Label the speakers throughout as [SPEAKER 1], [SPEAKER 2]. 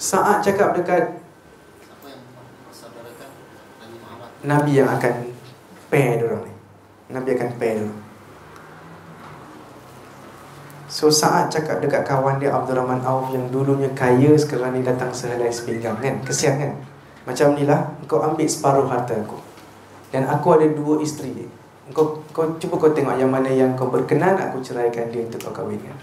[SPEAKER 1] Sa'ad cakap dekat
[SPEAKER 2] Siapa yang saudarakan Nabi Muhammad?
[SPEAKER 1] Nabi yang akan pair diorang ni. Nabi akan pair diorang. So Sa'ad cakap dekat kawan dia Abdul Rahman Auf yang dulunya kaya, sekarang ni datang sehelai sepinggang kan. Kesian kan. Macam ni lah, kau ambil separuh harta aku, dan aku ada 2 isteri. Kau cuba kau tengok yang mana yang kau berkenan, aku ceraikan dia untuk kau kahwinkan.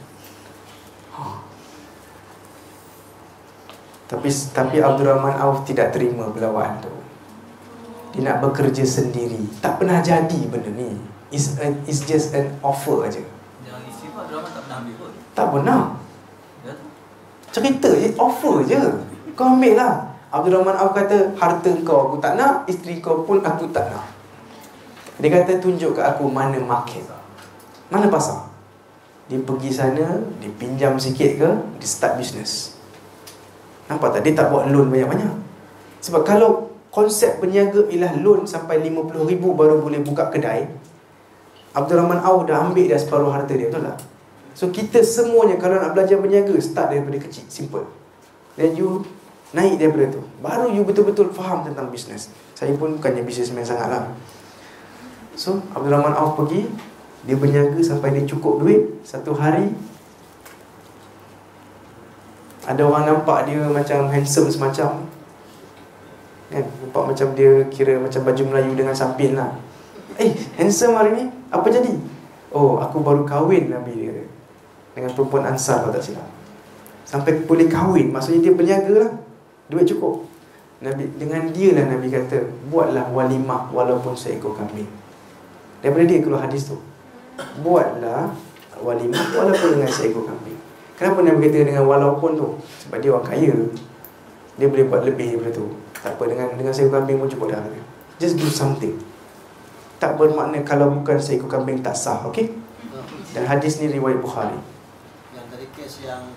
[SPEAKER 1] Tapi Abdul Rahman Auf tidak terima belawaan tu. Dia nak bekerja sendiri. Tak pernah jadi benda ni. It's just an offer aja.
[SPEAKER 3] Yang isteri Pak Abdul Rahman tak pernah ambil pun.
[SPEAKER 1] Tak pernah.
[SPEAKER 3] Ya?
[SPEAKER 1] Cerita je, offer je. Kau ambil lah. Abdul Rahman Auf kata, harta kau aku tak nak, isteri kau pun aku tak nak. Dia kata, tunjuk kat aku mana market, mana pasar. Dia pergi sana, dia pinjam sikit ke, dia start business. Nampak tak? Dia tak buat loan banyak-banyak. Sebab kalau konsep peniaga ialah loan sampai 50,000 baru boleh buka kedai, Abdul Rahman Auf dah ambil dah separuh harta dia, betul tak? So kita semuanya kalau nak belajar berniaga, start daripada kecil, simple. Then you naik daripada tu, baru you betul-betul faham tentang bisnes. Saya pun bukannya businessman sangat lah. So Abdul Rahman Auf pergi, dia berniaga sampai dia cukup duit. Satu hari ada orang nampak dia macam handsome semacam, kan? Nampak macam dia kira macam baju Melayu dengan sampin lah. Handsome hari ni, apa jadi? Oh, aku baru kahwin, Nabi dia kata, dengan perempuan Ansar kalau tak silap. Sampai boleh kahwin, maksudnya dia berniaga lah, duit cukup. Nabi, dengan dia lah Nabi kata, buatlah walimah walaupun seekor kambing. Daripada dia keluar hadis tu, buatlah walimah walaupun dengan seekor kambing. Kenapa Nabi kata dengan walaupun tu? Sebab dia orang kaya, dia boleh buat lebih daripada tu. Tak apa, dengan seekor kambing pun cukup dah. Just do something. Tak bermakna kalau bukan seekor kambing tak sah, okey? Dan hadis ni riwayat Bukhari.
[SPEAKER 2] Yang dari kes yang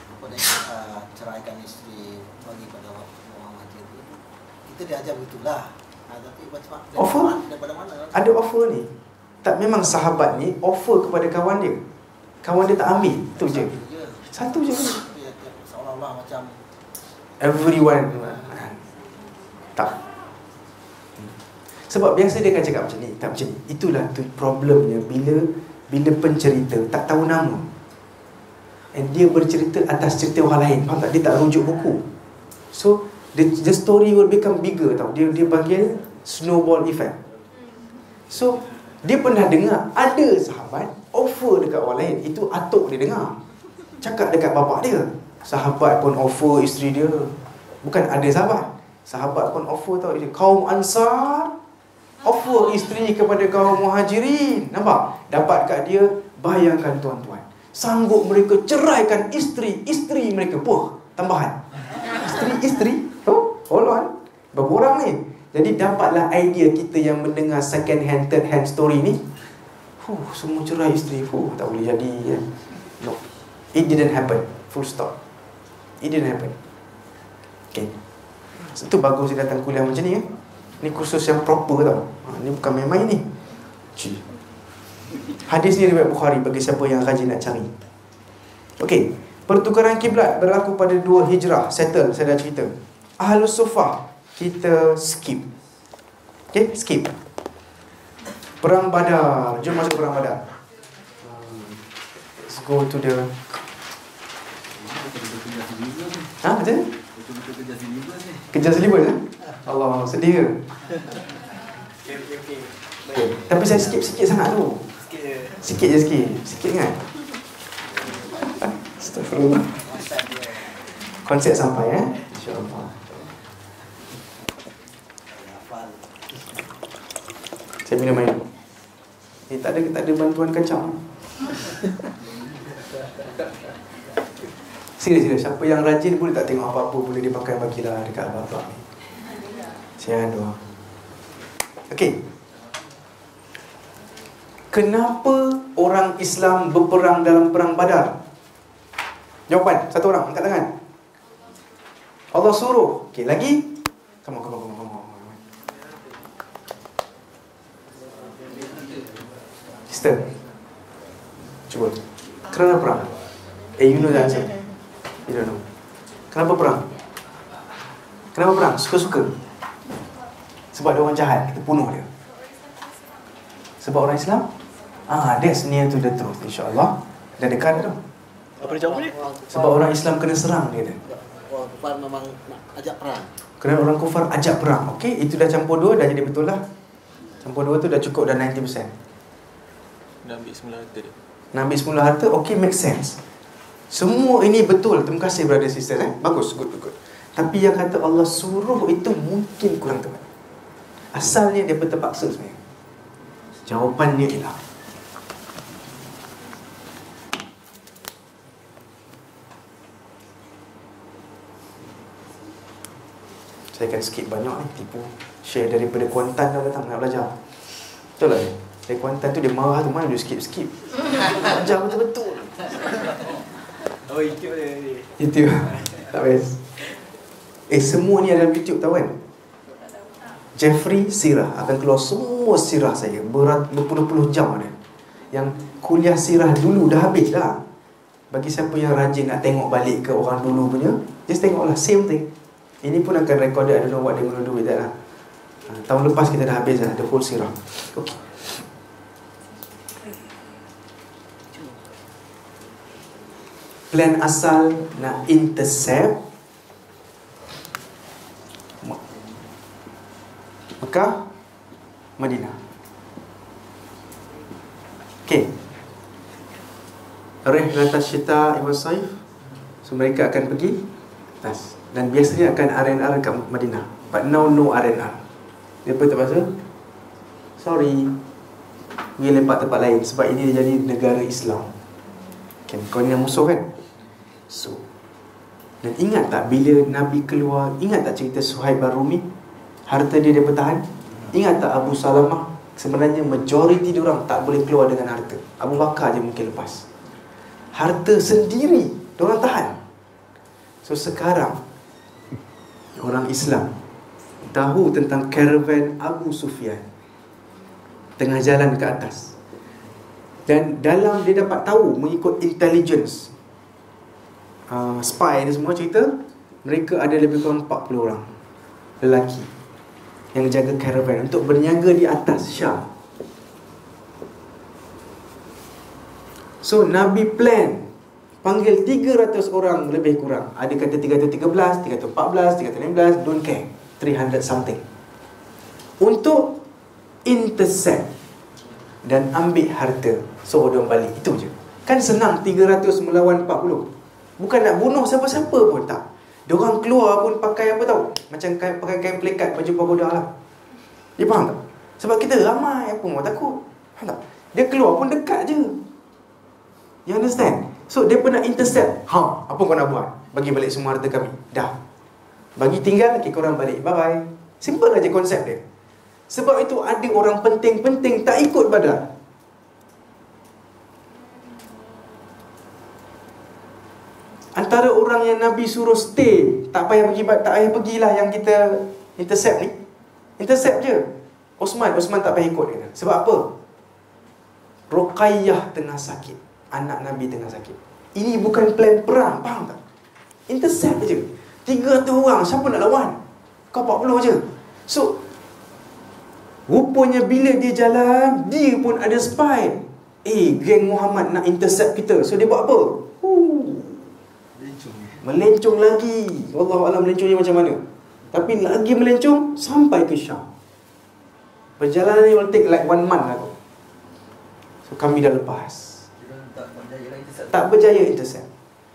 [SPEAKER 2] ceraikan isteri bagi pada orang haji itu, kita diajar begitulah. Tapi macam
[SPEAKER 1] Offer?
[SPEAKER 2] daripada mana?
[SPEAKER 1] Ada offer ni. Tak, memang sahabat ni offer kepada kawan dia. Kawan dia tak ambil, tu je. Satu je.
[SPEAKER 2] Seolah-olah macam
[SPEAKER 1] Everyone. Tak. Sebab biasa dia akan cakap macam ni, tak macam ni. Itulah tu problemnya bila pencerita tak tahu nama. And dia bercerita atas cerita orang lain. Faham tak? Dia tak rujuk buku. So the story will become bigger tau. Dia panggil snowball effect. So dia pernah dengar ada sahabat offer dekat orang lain. Itu atuk dia dengar. Cakap dekat bapak dia. Sahabat pun offer isteri dia. Bukan ada sahabat pun offer tau. Kaum Ansar offer isteri kepada kaum Muhajirin. Nampak? Dapat kat dia. Bayangkan tuan-tuan, sanggup mereka ceraikan isteri mereka. Tambahan isteri. Hold on, berapa orang ni? Jadi dapatlah idea kita yang mendengar second hand, third hand story ni. Semua cerai isteri. Tak boleh jadi ya. No, it didn't happen. Full stop. It didn't happen. Okay. Itu bagus dia datang kuliah macam ni ya. Ni kursus yang proper tau. Ni bukan main-main ni. Hadis ni riwayat Bukhari bagi siapa yang rajin nak cari. Okey, pertukaran kiblat berlaku pada 2 Hijrah. Settle, saya dah cerita. Ahlus Suffah kita skip. Okey, skip. Perang Badar. Jom masuk perang Badar. Let's go to the macam? Kejar silibus eh? Allah, sedih ke? Okay. Tapi saya skip sikit sangat tu. Sikit je sikit kan? Astagfirullah. Konsep sampai InsyaAllah. Saya minum air. Tak ada bantuan kacang. Serius. Siapa yang rajin boleh tak tengok apa-apa, boleh dia pakai bagilah dekat abang-abang ni. Saya doa. Okey. Kenapa orang Islam berperang dalam perang Badar? Jawapan, satu orang angkat tangan. Allah suruh. Okey, lagi? Come on. Sister. Cuba. Kerana perang. You know the answer. You don't know. Kenapa perang? Kenapa perang? Suka-suka. Sebab dia orang jahat, kita bunuh dia. Sebab orang Islam? That's near to the truth, insyaAllah. Dah dekat tu.
[SPEAKER 4] Apa dia jawab ni?
[SPEAKER 1] Sebab orang Islam kena serang dia.
[SPEAKER 2] Orang kufar memang nak ajak perang.
[SPEAKER 1] Kerana orang kufar ajak perang. Okey, itu dah campur dua, dah jadi betul lah. Campur dua tu dah cukup, dah 90%.
[SPEAKER 4] Nak ambil semula harta dia.
[SPEAKER 1] Nak ambil semula harta, okey, make sense. Semua ini betul. Terima kasih brother sister. Bagus, good. Tapi yang kata Allah suruh itu mungkin kurang tepat. Asalnya dia terpaksa sebenarnya. Jawapannya ialah saya akan skip banyak ni, tipu share daripada Kuantan dah datang nak belajar. Betul lah. Dari Kuantan tu dia marah tu, mana dia skip. Belajar betul-betul.
[SPEAKER 4] Oh, YouTube dia.
[SPEAKER 1] YouTube. Tak best. Semua ni ada dalam YouTube tahu kan? Jeffrey Sirah akan keluar semua sirah saya, berpuluh-puluh jam ada. Yang kuliah sirah dulu dah habis dah. Bagi siapa yang rajin nak tengok balik ke orang dulu punya, just tengoklah, same thing. Ini pun akan recorded, I don't know what they gonna do with that lah. Tahun lepas kita dah habis dah, the whole sirah. Okay. Plan asal nak intercept Mekah, Madinah. Okay. Rihlatas Syita wa Saif. So mereka akan pergi atas. Dan biasanya akan R&R kat Madinah. But now no R&R. Dia pun terpaksa, sorry, pergi lepak tempat lain. Sebab ini dia jadi negara Islam. Okay, kau ni yang musuh kan? So, dan ingat tak bila Nabi keluar, ingat tak cerita Suhaib Ar-Rumi? Harta dia bertahan. Ingat tak Abu Salamah? Sebenarnya majoriti diorang tak boleh keluar dengan harta. Abu Bakar je mungkin lepas. Harta sendiri diorang tahan. So sekarang orang Islam tahu tentang karavan Abu Sufyan tengah jalan ke atas. Dan dalam dia dapat tahu mengikut intelligence, spy ni semua cerita, mereka ada lebih kurang 40 orang lelaki yang jaga karavan untuk berniaga di atas Syam. So Nabi plan panggil 300 orang lebih kurang. Ada kata 313, 314, 315, don't care, 300 something, untuk intercept dan ambil harta. So dia balik. Itu je. Kan senang 300 melawan 40. Bukan nak bunuh siapa-siapa pun, tak. Diorang keluar pun pakai apa tahu? Macam pakai kain pelikat, baju pagoda lah. Dia faham tak? Sebab kita ramai, apa mau takut. Faham tak? Dia keluar pun dekat je. You understand? So dia pernah intercept. Apa kau nak buat? Bagi balik semua harta kami. Dah. Bagi tinggal, okay, korang balik. Bye-bye. Simple aja konsep dia. Sebab itu ada orang penting-penting tak ikut Badar. Antara orang yang Nabi suruh stay, tak payah pergilah yang kita intercept ni. Intercept je. Osman tak payah ikut dia. Sebab apa? Ruqayyah tengah sakit. Anak Nabi tengah sakit. Ini bukan plan perang, faham tak? Intercept je. 300 orang, siapa nak lawan? Kau 40 je. So rupanya bila dia jalan, dia pun ada spy. Geng Muhammad nak intercept kita. So dia buat apa? Melencong lagi. Wallahualam melencongnya macam mana. Tapi lagi melencong sampai ke Syam. Perjalanan ni will take like 1 month lah. So kami dah lepas. Tak berjaya intercept.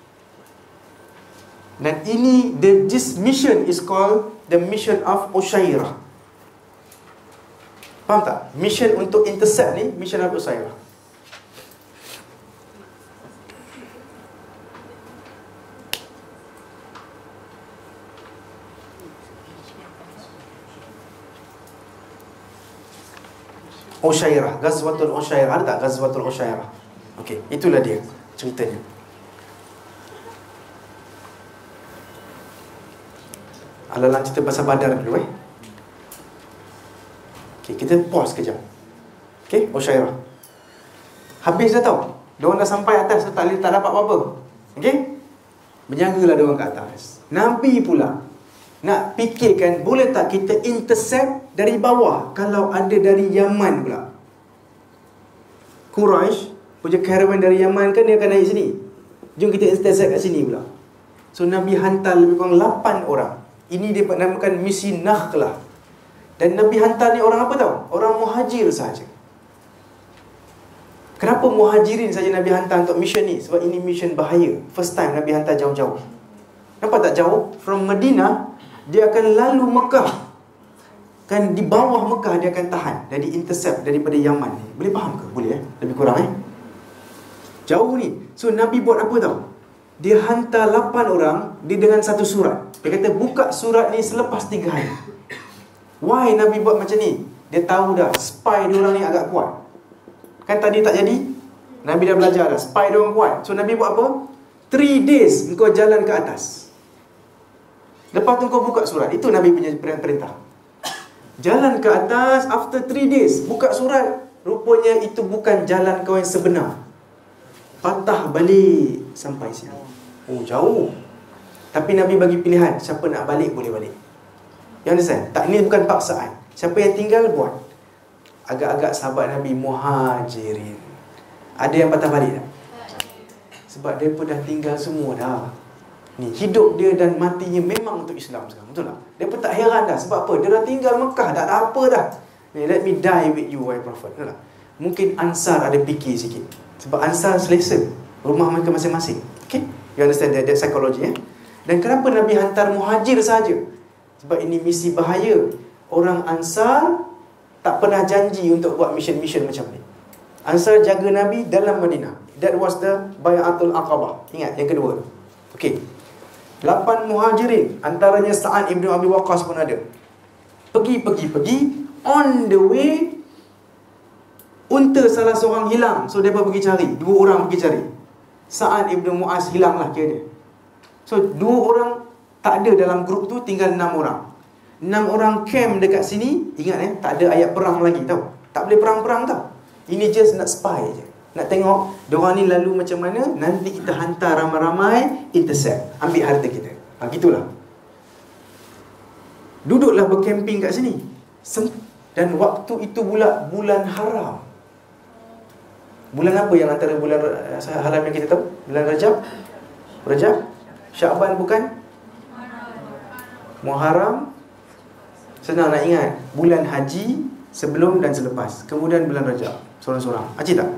[SPEAKER 1] Dan ini, this mission is called the mission of Ushairah. Faham tak? Mission untuk intercept ni, mission of Ushairah. Ushairah, Ghazwatul Ushairah. Ada tak Ghazwatul Ushairah? Okey, itulah dia ceritanya. Alalan cerita pasal Badar dulu Okey, kita pause kejap. Okey, Ushairah. Habis dah tau. Diorang dah sampai atas, tak dapat apa-apa. Okey? Berjagalah diorang kat atas. Nabi pula Nak fikirkan, boleh tak kita intercept dari bawah? Kalau ada dari Yaman pula, Quraisy punya caravan dari Yaman kan, dia akan naik sini. Jom kita intercept kat sini pula. So Nabi hantar lebih kurang 8 orang. Ini dia namakan misi Nakhlah. Dan Nabi hantar ni orang apa tahu? Orang muhajir saja. Kenapa muhajirin saja Nabi hantar untuk mission ni? Sebab ini mission bahaya. First time Nabi hantar jauh-jauh. Nampak tak jauh? From Madinah, dia akan lalu Mekah. Kan di bawah Mekah dia akan tahan. Jadi intercept daripada Yaman ni. Boleh faham ke? Boleh lebih kurang jauh ni. So Nabi buat apa tahu? Dia hantar 8 orang, dia dengan satu surat. Dia kata buka surat ni selepas 3 hari. Why Nabi buat macam ni? Dia tahu dah spy dia orang ni agak kuat. Kan tadi tak jadi? Nabi dah belajar dah, spy dia orang kuat. So Nabi buat apa? 3 days engkau jalan ke atas. Lepas tu kau buka surat. Itu Nabi punya perintah. Jalan ke atas, after 3 days buka surat. Rupanya itu bukan jalan kau yang sebenar. Patah balik sampai sini. Oh, jauh. Tapi Nabi bagi pilihan, siapa nak balik boleh balik. You understand? Tak, ni bukan paksaan. Siapa yang tinggal buat. Agak-agak sahabat Nabi muhajirin, ada yang patah balik tak? Sebab dia pun dah tinggal semua dah. Ni hidup dia dan matinya memang untuk Islam sekarang. Betul tak? Dia pun tak heran dah. Sebab apa? Dia dah tinggal Mekah, tak ada apa dah. Ni, let me die with you, wahai Prophet. Betul tak? Mungkin Ansar ada fikir sikit. Sebab Ansar selesa rumah mereka masing-masing. Okay? You understand that psychology Dan kenapa Nabi hantar muhajir saja? Sebab ini misi bahaya. Orang Ansar tak pernah janji untuk buat mission-mission macam ni. Ansar jaga Nabi dalam Madinah. That was the Bayatul Aqabah. Ingat yang kedua. Okey. 8 muhajirin, antaranya Sa'ad ibn Abi Waqqas pun ada. Pergi. On the way, unta salah seorang hilang. So mereka pergi cari. 2 orang pergi cari. Sa'ad ibn Mu'az hilang lah kiranya. So 2 orang tak ada dalam grup tu, tinggal 6 orang. 6 orang camp dekat sini. Ingat tak ada ayat perang lagi tau. Tak boleh perang-perang tau. Ini just nak spy je. Nak tengok diorang ni lalu macam mana. Nanti kita hantar ramai-ramai, intercept, ambil harta kita. Gitulah. Duduklah bercamping kat sini. Dan waktu itu pula bulan haram. Bulan apa yang antara bulan haram yang kita tahu? Bulan Rajab? Syaban bukan? Muharram. Senang nak ingat. Bulan haji sebelum dan selepas. Kemudian bulan Rajab. Sorang-sorang. Acik tak?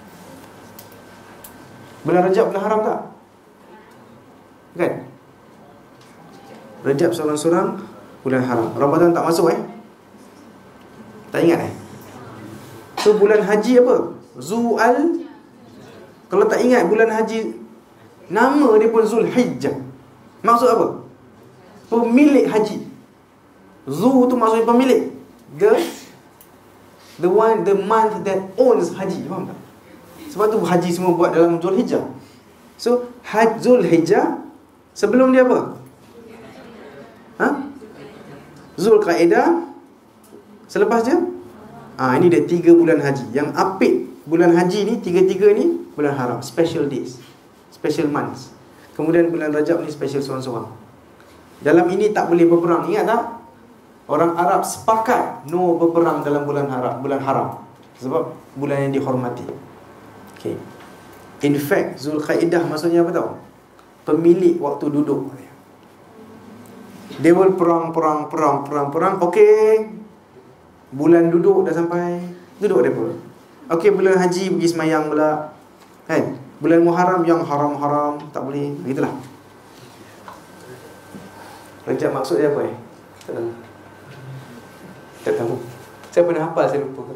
[SPEAKER 1] Bulan Rajab bulan haram tak? Kan? Rajab sorang-sorang, bulan haram. Ramadan tak masuk Tak ingat So bulan haji apa? Zu'al. Kalau tak ingat bulan haji, nama dia pun Zulhijjah. Maksud apa? Pemilik haji. Zu tu maksudnya pemilik. The month that owns haji. Faham tak? Sebab tu haji semua buat dalam Zulhijjah. So Zulhijjah, sebelum dia apa? Zulqaidah. Selepas dia ini dia 3 bulan haji. Yang apik bulan haji ni, 3 ni bulan haram, special days, special months. Kemudian bulan Rajab ni special seorang-seorang. Dalam ini tak boleh berperang. Ingat tak? Orang Arab sepakat no berperang dalam bulan haram. Sebab bulan yang dihormati. Okay. In fact, Zulqaidah maksudnya apa tahu? Pemilik waktu duduk. Dia will perang. Okay, bulan duduk dah sampai, duduk dia pun. Okay, bulan haji pergi semayang pula. Kan? Bulan Muharram yang haram-haram tak boleh. Begitulah. Rajab maksud dia apa Tak tahu. Saya pernah hafal, saya lupa.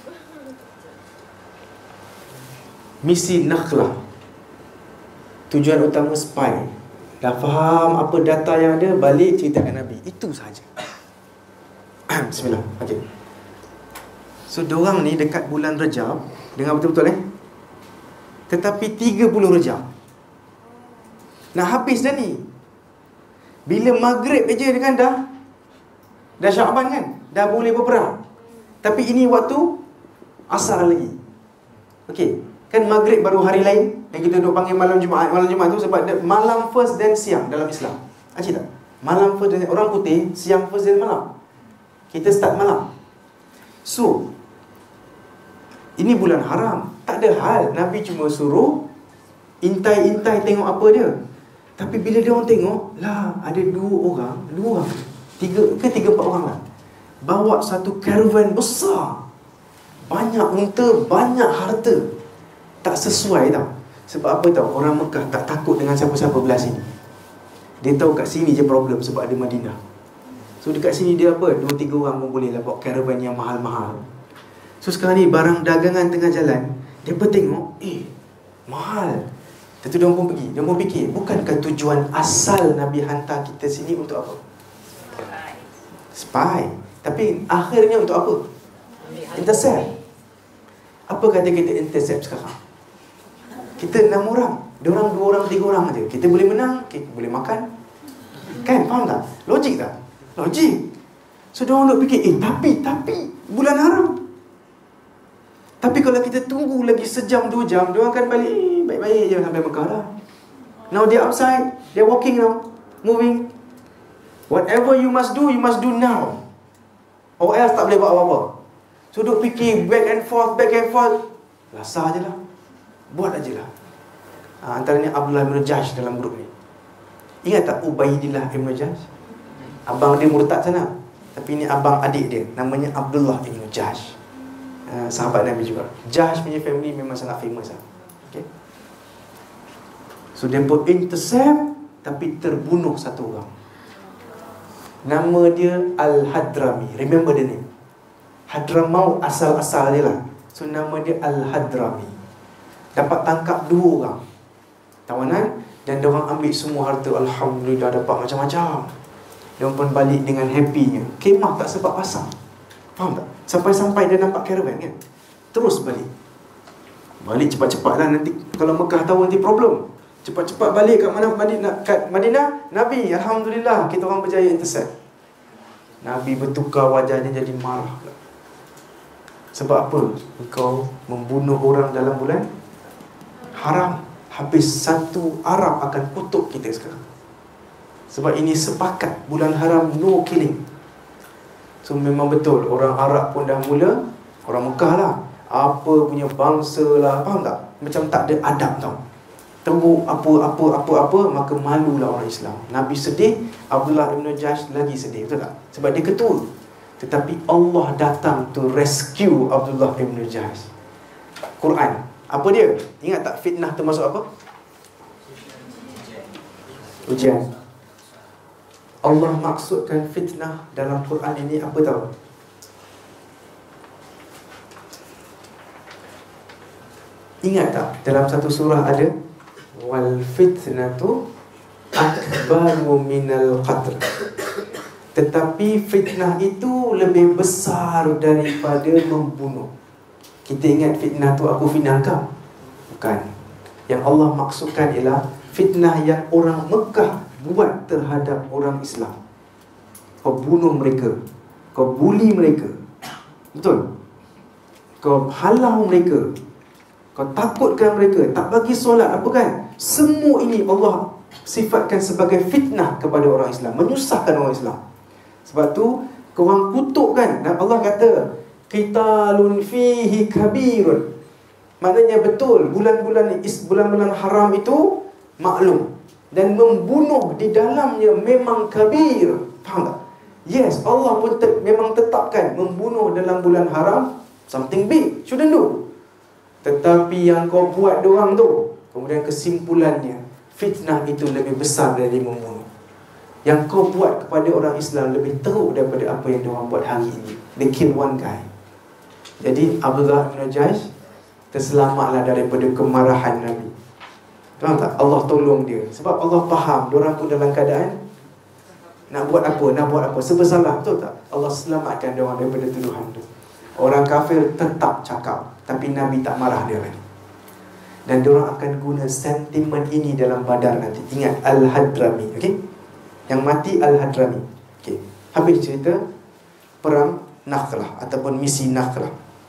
[SPEAKER 1] Misi Nakhlah. Tujuan utama spy. Dah faham apa data yang ada, balik ceritakan Nabi. Itu sahaja. Bismillah. Okay. So diorang ni dekat bulan Rajab, dengar betul-betul tetapi 30 Rajab nak habis dah ni. Bila maghrib je kan dah Syaban kan, dah boleh berperang. Tapi ini waktu asar lagi. Okey, kan maghrib baru hari lain yang kita duk panggil malam Jumaat. Malam Jumaat tu sebab malam first dan siang dalam Islam. Acik tak? Malam first dan orang putih, siang first dan malam. Kita start malam. So, ini bulan haram. Tak ada hal. Nabi cuma suruh intai-intai tengok apa dia. Tapi bila dia orang tengok, lah ada dua orang, tiga, empat orang lah, bawa satu caravan besar, banyak unta, banyak harta. Tak sesuai tau. Sebab apa tau? Orang Mekah tak takut dengan siapa-siapa belah sini. Dia tahu kat sini je problem sebab ada Madinah. So dekat sini dia apa? 2-3 orang pun boleh lah bawa caravan yang mahal-mahal. So sekarang ni barang dagangan tengah jalan, dia pun tengok, mahal. Tentu dia pun pergi. Dia pun fikir, bukankah tujuan asal Nabi hantar kita sini untuk apa? Spy. Tapi akhirnya untuk apa? Intercept. Apa kata kita intercept sekarang? Kita 6 orang, dia orang 2 orang, 3 orang aja. Kita boleh menang, kita boleh makan. Kan, faham tak? Logik tak? Logik. So dia orang duk fikir, tapi bulan haram. Tapi kalau kita tunggu lagi sejam 2 jam, dia orang akan balik baik-baik je sampai Mekah dah. Now they outside, they're walking now, moving. Whatever you must do now. Or else tak boleh buat apa-apa. So duk fikir back and forth. Lasah je lah. Buat aje lah. Antaranya Abdullah bin Jahsh dalam grup ni. Ingat tak Ubaidillah bin Jahsh? Abang dia murtad sana. Tapi ni abang adik dia, namanya Abdullah bin Jahsh. Sahabat Nabi juga. Jahsh punya family memang sangat famous lah. Okay. So dia pun intercept, tapi terbunuh satu orang. Nama dia Al-Hadrami. Remember the name. Hadramaut asal-asal dia lah. So nama dia Al-Hadrami. Dapat tangkap 2 orang tawanan, dan dia orang ambil semua harta. Alhamdulillah, dapat macam-macam. Dia pun balik dengan happynya. Kemah tak sempat pasang. Faham tak? Sampai-sampai dia nampak caravan kan, terus balik cepat-cepat lah. Nanti kalau Mekah tahu nanti problem. Cepat-cepat balik kat mana? Madinah. Nabi, Alhamdulillah, kita orang berjaya intercept. Nabi bertukar wajahnya jadi marah. Sebab apa? Engkau membunuh orang dalam bulan haram. Habis satu Arab akan kutuk kita sekarang. Sebab ini sepakat, bulan haram no killing. So memang betul, orang Arab pun dah mula, orang Mekah lah, apa punya bangsa lah, faham tak? Macam tak ada adab tau. Teruk apa, maka malulah orang Islam. Nabi sedih, Abdullah bin Jahsh lagi sedih, betul tak? Sebab dia ketua. Tetapi Allah datang to rescue Abdullah bin Jahsh. Quran, apa dia? Ingat tak fitnah termasuk apa? Ujian. Allah maksudkan fitnah dalam Quran ini apa tahu? Ingat tak? Dalam satu surah ada wal fitnatu akbaru minal qatl. Tetapi fitnah itu lebih besar daripada membunuh. Kita ingat fitnah tu aku fitnah kau? Bukan. Yang Allah maksudkan ialah fitnah yang orang Mekah buat terhadap orang Islam. Kau bunuh mereka, kau bully mereka, betul? Kau halau mereka, kau takutkan mereka, tak bagi solat, apa kan? Semua ini Allah sifatkan sebagai fitnah kepada orang Islam, menyusahkan orang Islam. Sebab tu korang kutuk kan, dan Allah kata qitalun fihi kabirun. Maknanya betul, bulan-bulan haram itu maklum, dan membunuh di dalamnya memang kabir. Faham tak? Yes, Allah pun memang tetapkan membunuh dalam bulan haram something big, shouldn't do. Tetapi yang kau buat diorang tu, kemudian kesimpulannya fitnah itu lebih besar dari membunuh. Yang kau buat kepada orang Islam lebih teruk daripada apa yang diorang buat hari ini. They kill one guy. Jadi Abdullah bin Jahsh terselamatlah daripada kemarahan Nabi. Faham tak? Allah tolong dia. Sebab Allah faham diorang tu dalam keadaan nak buat apa, serba salah, betul tak? Allah selamatkan diorang daripada tuduhan tu. Orang kafir tetap cakap, tapi Nabi tak marah dia lagi. Dan diorang akan guna sentimen ini dalam Badar nanti. Ingat Al-Hadrami, okey? Yang mati Al-Hadrami. Okey. Habis cerita perang Nakhlah ataupun misi Nakhlah.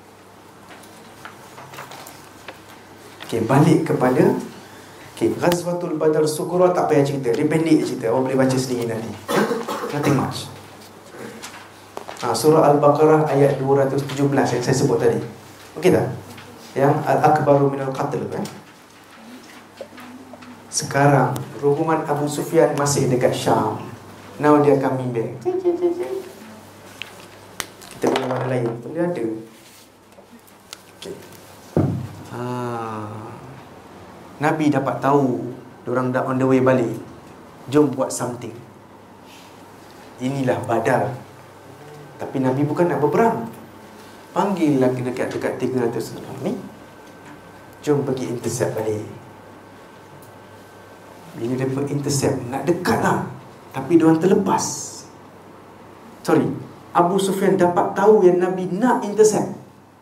[SPEAKER 1] Okey, balik kepada Ghazwatul Badar Sughra tak payah cerita, dia pendek cerita, orang boleh baca sendiri nanti. Nothing much. Surah Al-Baqarah ayat 217 yang saya sebut tadi. Okey tak? Yang Al-Akbaru minal qatl kan? Sekarang rombongan Abu Sufyan masih dekat Syam. Now dia coming back. Kita punya mana lain pun dia ada. Okay. Nabi dapat tahu diorang dah on the way balik. Jom buat something. Inilah Badar. Tapi Nabi bukan nak berperang. Panggil lagi dekat 300 orang ni. Jom pergi intercept balik. Bila dia intercept, nak dekat lah, tapi diorang terlepas. Sorry, Abu Sufyan dapat tahu yang Nabi nak intercept.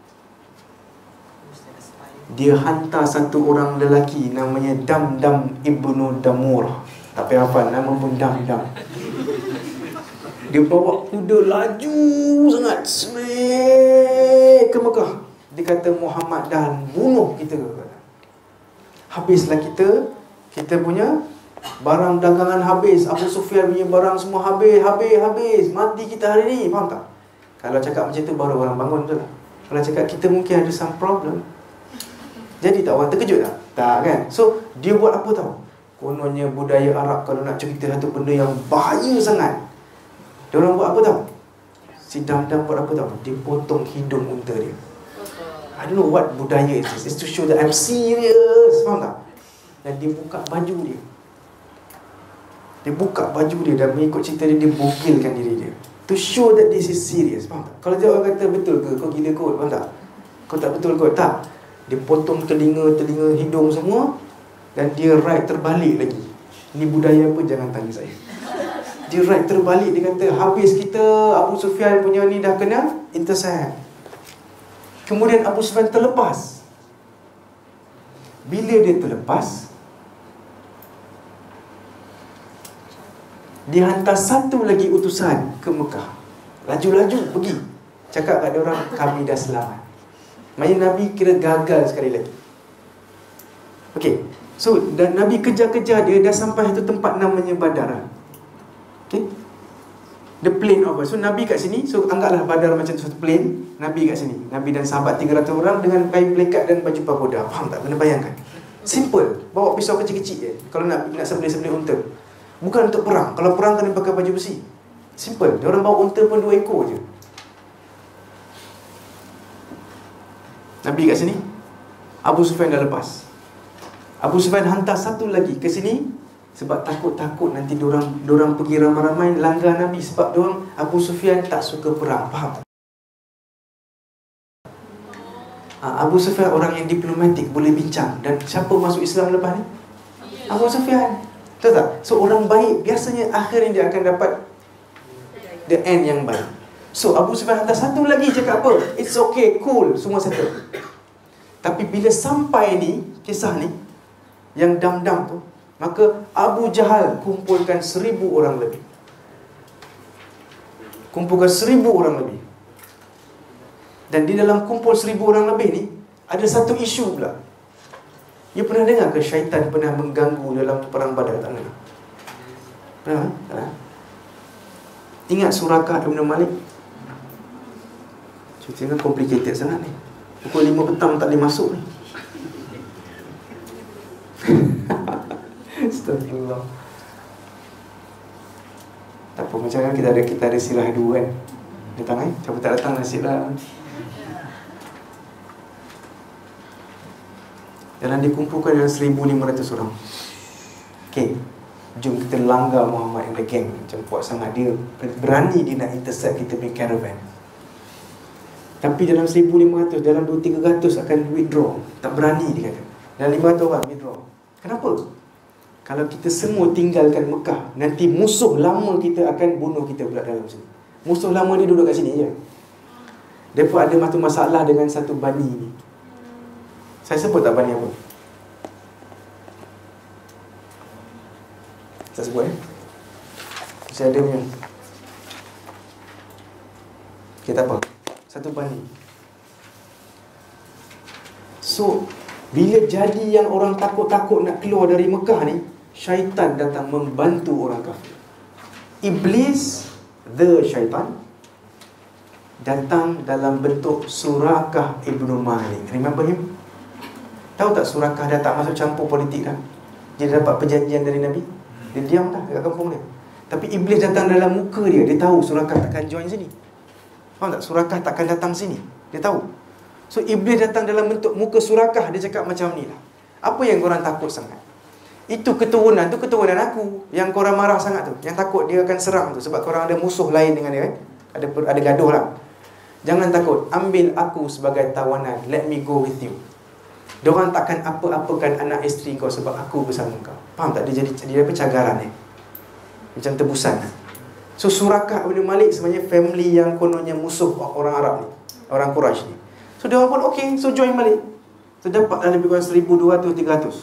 [SPEAKER 1] Dia hantar satu orang lelaki namanya Damdam ibnu Damur. Tak payah hafal, nama pun Damdam. Dia bawa kuda laju sangat ke Mekah. Dia kata Muhammad dah bunuh kita. Habislah kita punya barang dagangan habis. Abu Sufyan punya barang semua habis. Mati kita hari ni. Faham tak? Kalau cakap macam tu baru orang bangun tu lah. Kalau cakap kita mungkin ada some problem, jadi tak orang terkejut tak? Tak kan? So dia buat apa tahu? Kononnya budaya Arab kalau nak cerita satu benda yang bahaya sangat, dia orang buat apa tahu? Si Damdam buat apa tahu? Dia potong hidung unta dia. I don't know what budaya it is. It's to show that I'm serious. Faham tak? Dan dia buka baju dia. Dia buka baju dia dan mengikut cerita dia, dia bogilkan diri dia. To show that this is serious. Faham tak? Kalau dia orang kata betul ke? Kau gila kot. Faham tak? Kau tak betul kot. Tak. Dia potong telinga, hidung semua. Dan dia right terbalik lagi. Ini budaya apa? Jangan tanya saya. Dia right terbalik. Dia kata habis kita, Abu Sufyan punya ni dah kena intercept. Kemudian Abu Sufyan terlepas. Bila dia terlepas, dia hantar satu lagi utusan ke Mekah. Laju-laju pergi cakap kat dia orang, kami dah selamat. Maksudnya Nabi kira gagal sekali lagi. Okey. So dan Nabi kejar-kejar dia dah sampai satu tempat namanya Badar. Okey. The plane over. So Nabi kat sini, so anggaplah Badar macam satu plane, Nabi kat sini. Nabi dan sahabat 300 orang dengan kain pelikat dan baju pagoda. Faham tak? Kena bayangkan. Simple. Bawa pisau kecil-kecil je kalau nak sembelih-sembelih unta. Bukan untuk perang. Kalau perang kena pakai baju besi. Simple. Dia orang bawa unta pun 2 ekor je. Nabi kat sini, Abu Sufyan dah lepas. Abu Sufyan hantar satu lagi ke sini sebab takut nanti diorang pergi ramai-ramai langgar Nabi. Sebab diorang, Abu Sufyan tak suka perang. Faham? Abu Sufyan orang yang diplomatik, boleh bincang. Dan siapa masuk Islam lepas ni? Abu Sufyan. Betul tak? So orang baik biasanya akhirnya dia akan dapat the end yang baik. So Abu Sufyan hantar satu lagi cakap apa? It's okay, cool, semua settle. Tapi bila sampai ni, kisah ni yang Damdam tu, maka Abu Jahal kumpulkan 1000 orang lebih. Kumpulkan 1000 orang lebih. Dan di dalam kumpul 1000 orang lebih ni, ada satu isu pula. You pernah dengar ke syaitan pernah mengganggu dalam perang Badar? Tak pernah? Pernah? Tak? Ingat Surakah Ibn Malik? Ceritanya complicated sangat ni. Pukul 5 petang tak boleh masuk ni. Astagfirullah. Tak apa, macam kan kita ada silah dua kan. Datang siapa tak datang nasib lah. Dalam dikumpulkan dalam 1,500 orang. Okay, jom kita langgar Muhammad and the gang. Macam kuat sangat dia. Berani dia nak intercept kita punya caravan. Tapi dalam 1,500, dalam 200-300 akan withdraw. Tak berani dia kata. Dalam 500 orang withdraw. Kenapa? Kalau kita semua tinggalkan Mekah, nanti musuh lama kita akan bunuh kita pula dalam sini. Musuh lama dia duduk kat sini je. Mereka ada satu masalah dengan satu bani ni. Saya sebut tak bani apa? Saya sebut Saya ada punya. Okay, tak apa. Satu bani. So bila jadi yang orang takut-takut nak keluar dari Mekah ni, syaitan datang membantu orang kafir. Iblis, the syaitan, datang dalam bentuk Surakah Ibnu Malik. Remember him? Tahu tak Surakah dah tak masuk campur politik dah. Dia dapat perjanjian dari Nabi. Dia diam dah dekat kampung dia. Tapi Iblis datang dalam muka dia. Dia tahu Surakah takkan join sini. Faham tak? Surakah takkan datang sini. Dia tahu. So Iblis datang dalam bentuk muka Surakah. Dia cakap macam ni lah. Apa yang korang takut sangat? Itu keturunan aku. Yang korang marah sangat tu. Yang takut dia akan serang tu. Sebab korang ada musuh lain dengan dia. Ada gaduh lah. Jangan takut. Ambil aku sebagai tawanan. Let me go with you. Diorang takkan apa-apakan anak isteri kau sebab aku bersama kau. Faham tak? Dia jadi apa, cagaran ni. Macam tebusan. So Surakah Ibnu Malik sebenarnya family yang kononnya musuh orang Arab ni, orang Quraisy ni. So dia orang pun okay, so join balik. So dapatlah lebih kurang 1,200-300.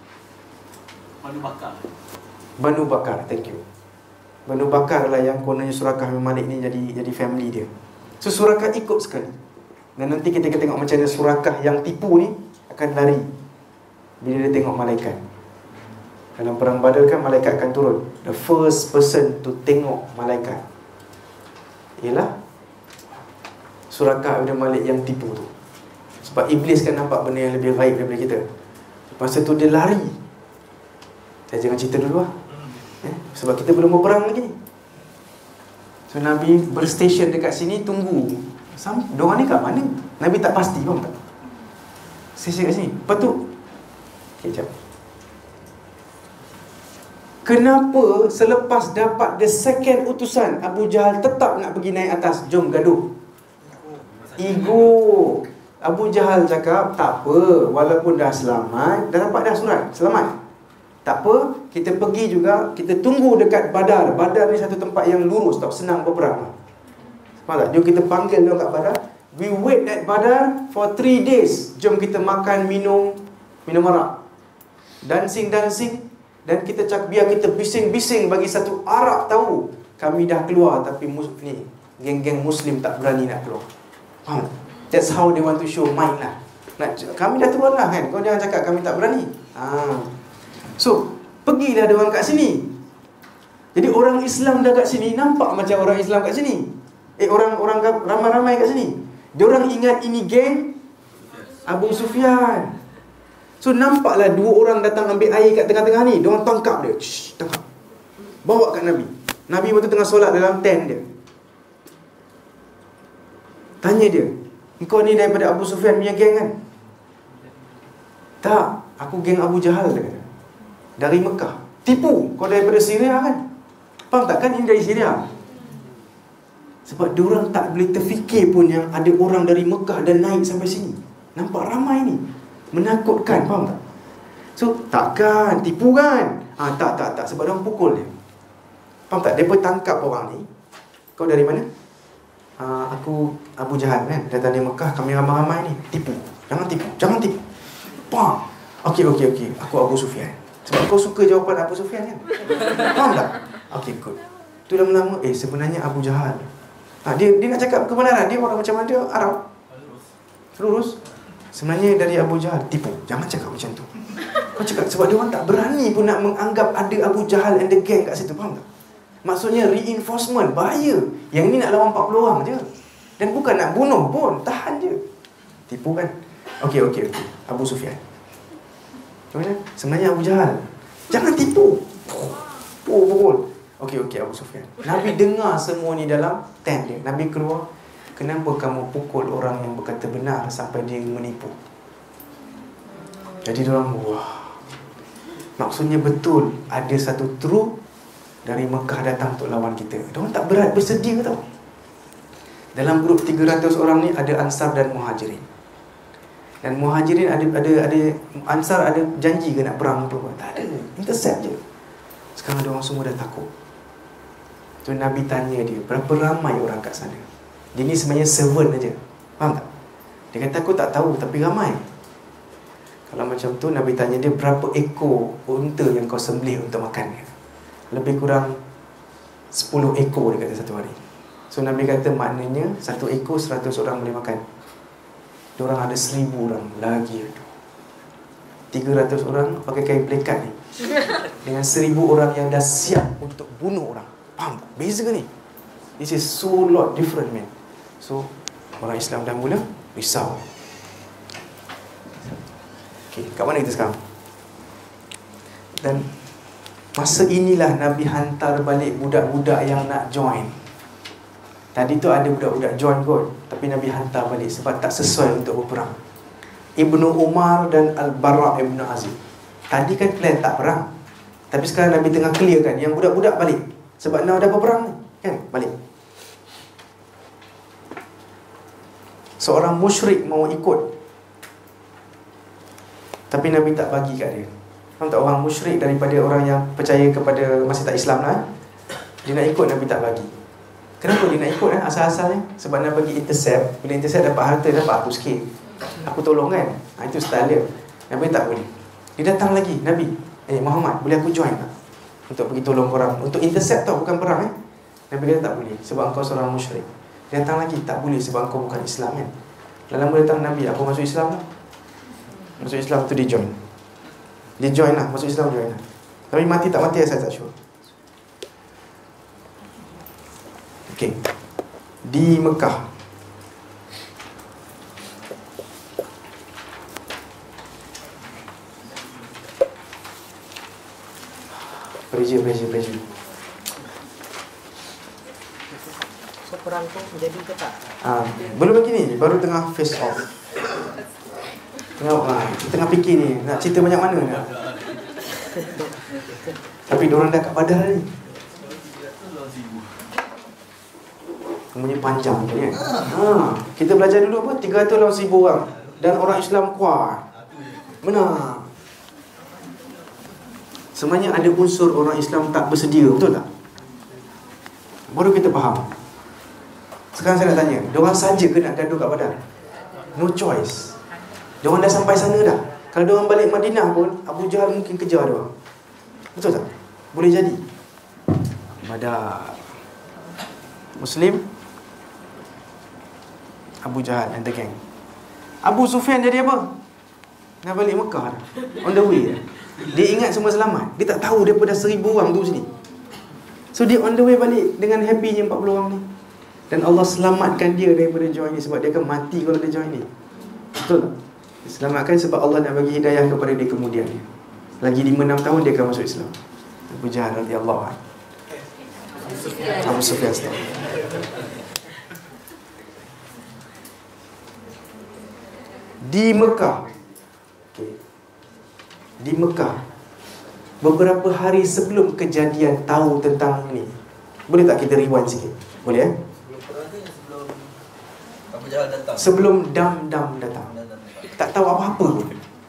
[SPEAKER 1] Banu Bakar, thank you. Banu Bakar lah yang kononnya Surakah Ibnu Malik ni jadi family dia. So Surakah ikut sekali. Dan nanti kita tengok macam mana Surakah yang tipu ni akan lari bila dia tengok malaikat. Dalam perang Badar kan malaikat akan turun. The first person to tengok malaikat ialah Surakah Ibnu Malik yang tipu tu. Sebab Iblis kan nampak benda yang lebih baik daripada kita. Masa tu dia lari. Saya jangan cerita dulu lah. Sebab kita belum berperang lagi. So Nabi berstation dekat sini, tunggu. Diorang ni kat mana? Nabi tak pasti, faham tak? Station kat sini. Lepas tu sekejap. Kenapa selepas dapat the second utusan, Abu Jahal tetap nak pergi naik atas? Jom gaduh. Ego. Abu Jahal cakap, tak apa, walaupun dah selamat, dah dapat dah surat, selamat. Tak apa, kita pergi juga, kita tunggu dekat Badar. Badar ni satu tempat yang lurus tau, senang berperang. Faham tak? Jom kita panggil dia kat Badar. We wait at Badar for 3 days. Jom kita makan, minum arak. Dancing. Dan kita cakap, biar kita bising-bising bagi satu Arab tahu kami dah keluar, tapi ni geng-geng Muslim tak berani nak keluar. Faham? That's how they want to show mind lah. Kami dah turun lah kan, kau jangan cakap kami tak berani. So pergilah dia orang kat sini. Jadi orang Islam dah kat sini nampak macam orang Islam kat sini. Orang ramai-ramai kat sini. Dia orang ingat ini geng Abu Sufyan. So nampaklah 2 orang datang ambil air kat tengah-tengah ni. Dia orang tangkap dia. Tangkap. Bawa kat Nabi. Nabi waktu tengah solat dalam tent dia. Tanya dia, engkau ni daripada Abu Sufyan punya geng kan? Tak, aku geng Abu Jahal, dia kata. Dari Mekah. Tipu, kau daripada Syria kan? Faham tak? Kan ini dari Syria. Sebab diorang tak boleh terfikir pun yang ada orang dari Mekah dan naik sampai sini. Nampak ramai ni. Menakutkan, faham tak? So, takkan, tipu kan? Tak. Sebab diorang pukul dia. Faham tak? Mereka tangkap orang ni. Kau dari mana? Aku Abu Jahal kan? Datang dari Mekah, kami ramai-ramai ni. Tipu. Jangan tipu. Pam. Okey. Aku Abu Sufyan. Sebab kau suka jawapan Abu Sufyan kan? Faham tak? Okey, good. Tu lama-lama, sebenarnya Abu Jahal. Dia nak cakap kebenaran. Dia orang macam mana? Dia Arab. Lurus. Sebenarnya dari Abu Jahal. Tipu. Jangan cakap macam tu. Kau cakap, sebab dia orang tak berani pun nak menganggap ada Abu Jahal and the gang kat situ. Faham tak? Maksudnya reinforcement. Bahaya. Yang ni nak lawan 40 orang je. Dan bukan nak bunuh pun. Tahan je. Tipu kan? Okey. Abu Sufyan. Sebenarnya Abu Jahal. Jangan tipu. Pukul. Okey, Abu Sufyan. Nabi dengar semua ni dalam tent dia. Nabi keluar. Kenapa kamu pukul orang yang berkata benar sampai dia menipu? Jadi diorang, maksudnya betul ada satu truth dari Mekah datang untuk lawan kita. Diorang tak berat bersedia tau. Dalam grup 300 orang ni ada Ansar dan Muhajirin. Dan Muhajirin ada Ansar ada janji ke nak perang apa? Tak ada. Intercept je. Sekarang diorang semua dah takut. So Nabi tanya dia, berapa ramai orang kat sana? Dia ni sebenarnya servant aja. Faham tak? Dia kata aku tak tahu tapi ramai. Kalau macam tu Nabi tanya dia, berapa ekor unta yang kau sembelih untuk makan? Lebih kurang 10 ekor dia kata satu hari. So Nabi kata maknanya 1 ekor 100 orang boleh makan. Diorang ada 1000 orang lagi. 300 orang pakai kain pelikat ni. Dengan 1000 orang yang dah siap untuk bunuh orang. Faham tak? Beza ni. This is so lot different, man. So orang Islam dah mula risau. Okay, kat mana kita sekarang? Dan masa inilah Nabi hantar balik budak-budak yang nak join. Tadi tu ada budak-budak join kot, tapi Nabi hantar balik sebab tak sesuai untuk berperang. Ibnu Umar dan Al-Bara' Ibnu Azib. Tadi kan plan tak perang, tapi sekarang Nabi tengah clear kan, yang budak-budak balik sebab nak ada berperang kan, balik. Seorang musyrik mau ikut, tapi Nabi tak bagi kat dia. Faham tak? Orang musyrik daripada orang yang percaya kepada masih tak Islam lah, dia nak ikut, Nabi tak bagi. Kenapa dia nak ikut asal-asalnya? Sebab nak bagi intercept. Bila intercept dapat harta, dapat aku sikit, aku tolong kan. Itu style dia. Nabi tak boleh. Dia datang lagi, Nabi, Muhammad, boleh aku join tak? Untuk pergi tolong korang, untuk intercept tau, bukan perang Nabi kata tak boleh, sebab engkau seorang musyrik. Dia datang lagi, tak boleh sebab engkau bukan Islam kan. Lama datang Nabi, aku masuk Islam lah. Masuk Islam tu dia join. Dia join lah, masuk Islam join lah. Tapi mati tak mati saya tak sure. Okay. Di Mekah, pressure.
[SPEAKER 5] So perang tu menjadi ke tak?
[SPEAKER 1] Belum lagi ni, baru tengah face off. Tengah fikir ni, nak cerita banyak mana ni. Tapi diorang dah kat Badar ni. Kemudian panjang tu kan. Kita belajar dulu apa? 300 lawan 1000 orang. Dan orang Islam kuat, menang. Sebenarnya ada unsur orang Islam tak bersedia, betul tak? Baru kita faham. Sekarang saya nak tanya, diorang saja ke nak gaduh kat Badar? No choice. Diorang dah sampai sana dah. Kalau diorang balik Madinah pun, Abu Jahal mungkin kejar diorang. Betul tak? Boleh jadi. Badar, Muslim, Abu Jahal and the gang. Abu Sufyan jadi apa? Dah balik Mekah dah, on the way dah. Dia ingat semua selamat. Dia tak tahu daripada 1000 orang tu sini. So dia on the way balik dengan happy je 40 orang ni. Dan Allah selamatkan dia daripada join ni, sebab dia akan mati kalau dia join ni. Betul tak? Diselamatkan sebab Allah nak bagi hidayah kepada dia kemudian ni. Lagi 5-6 tahun dia akan masuk Islam. Abu Jahal radhiyallahu anhu. Abu Sufyan. Di Mekah. Okay. Di Mekah, beberapa hari sebelum kejadian tahu tentang ni. Boleh tak kita rewind sikit? Boleh
[SPEAKER 3] Sebelum Abu Jahal datang.
[SPEAKER 1] Sebelum Dam-Dam datang. Tak tahu apa-apa pun.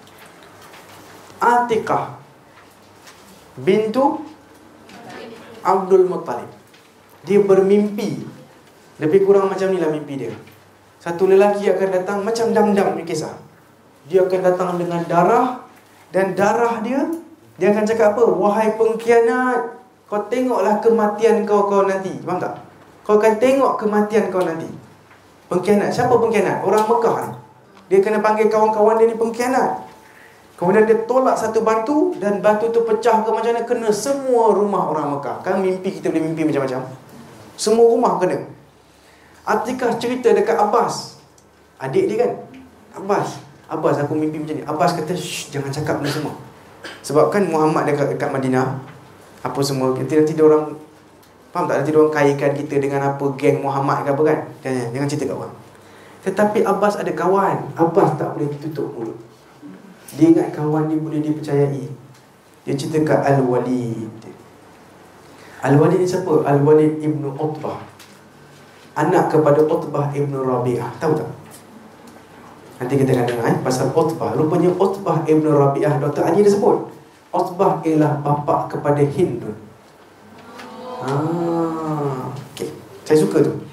[SPEAKER 1] Atiqah bintu Abdul Muttalib, dia bermimpi. Lebih kurang macam ni lah mimpi dia. Satu lelaki akan datang macam Dam-Dam ni kisah. Dia akan datang dengan darah, dan darah dia akan cakap apa? Wahai pengkhianat, kau tengoklah kematian kau nanti. Faham tak? Kau akan tengok kematian kau nanti. Pengkhianat. Siapa pengkhianat? Orang Mekah ni. Dia kena panggil kawan-kawan dia ni pengkhianat. Kemudian dia tolak satu batu, dan batu tu pecah ke macam mana, kena semua rumah orang Mekah. Kan mimpi kita boleh mimpi macam-macam. Semua rumah kena. Atiqah cerita dekat Abbas, adik dia kan. Abbas, aku mimpi macam ni. Abbas kata, shh, jangan cakap ni semua. Sebab kan Muhammad dekat Madinah, apa semua, nanti dia orang, faham tak? Nanti dia orang kaitkan kita dengan apa, geng Muhammad ke apa kan. Jangan cerita kat orang. Tetapi Abbas ada kawan. Abbas tak boleh tutup mulut. Dia ingat kawan dia boleh dipercayai. Dia cerita kat Al-Walid. Al-Walid ni siapa? Al-Walid Ibnu Utbah, anak kepada Utbah Ibnu Rabi'ah. Tahu tak? Nanti kita akan dengar pasal Utbah. Rupanya Utbah Ibn Rabi'ah, Dr. Ali dah sebut, Utbah ialah bapa kepada Hind. Okay. Saya suka tu.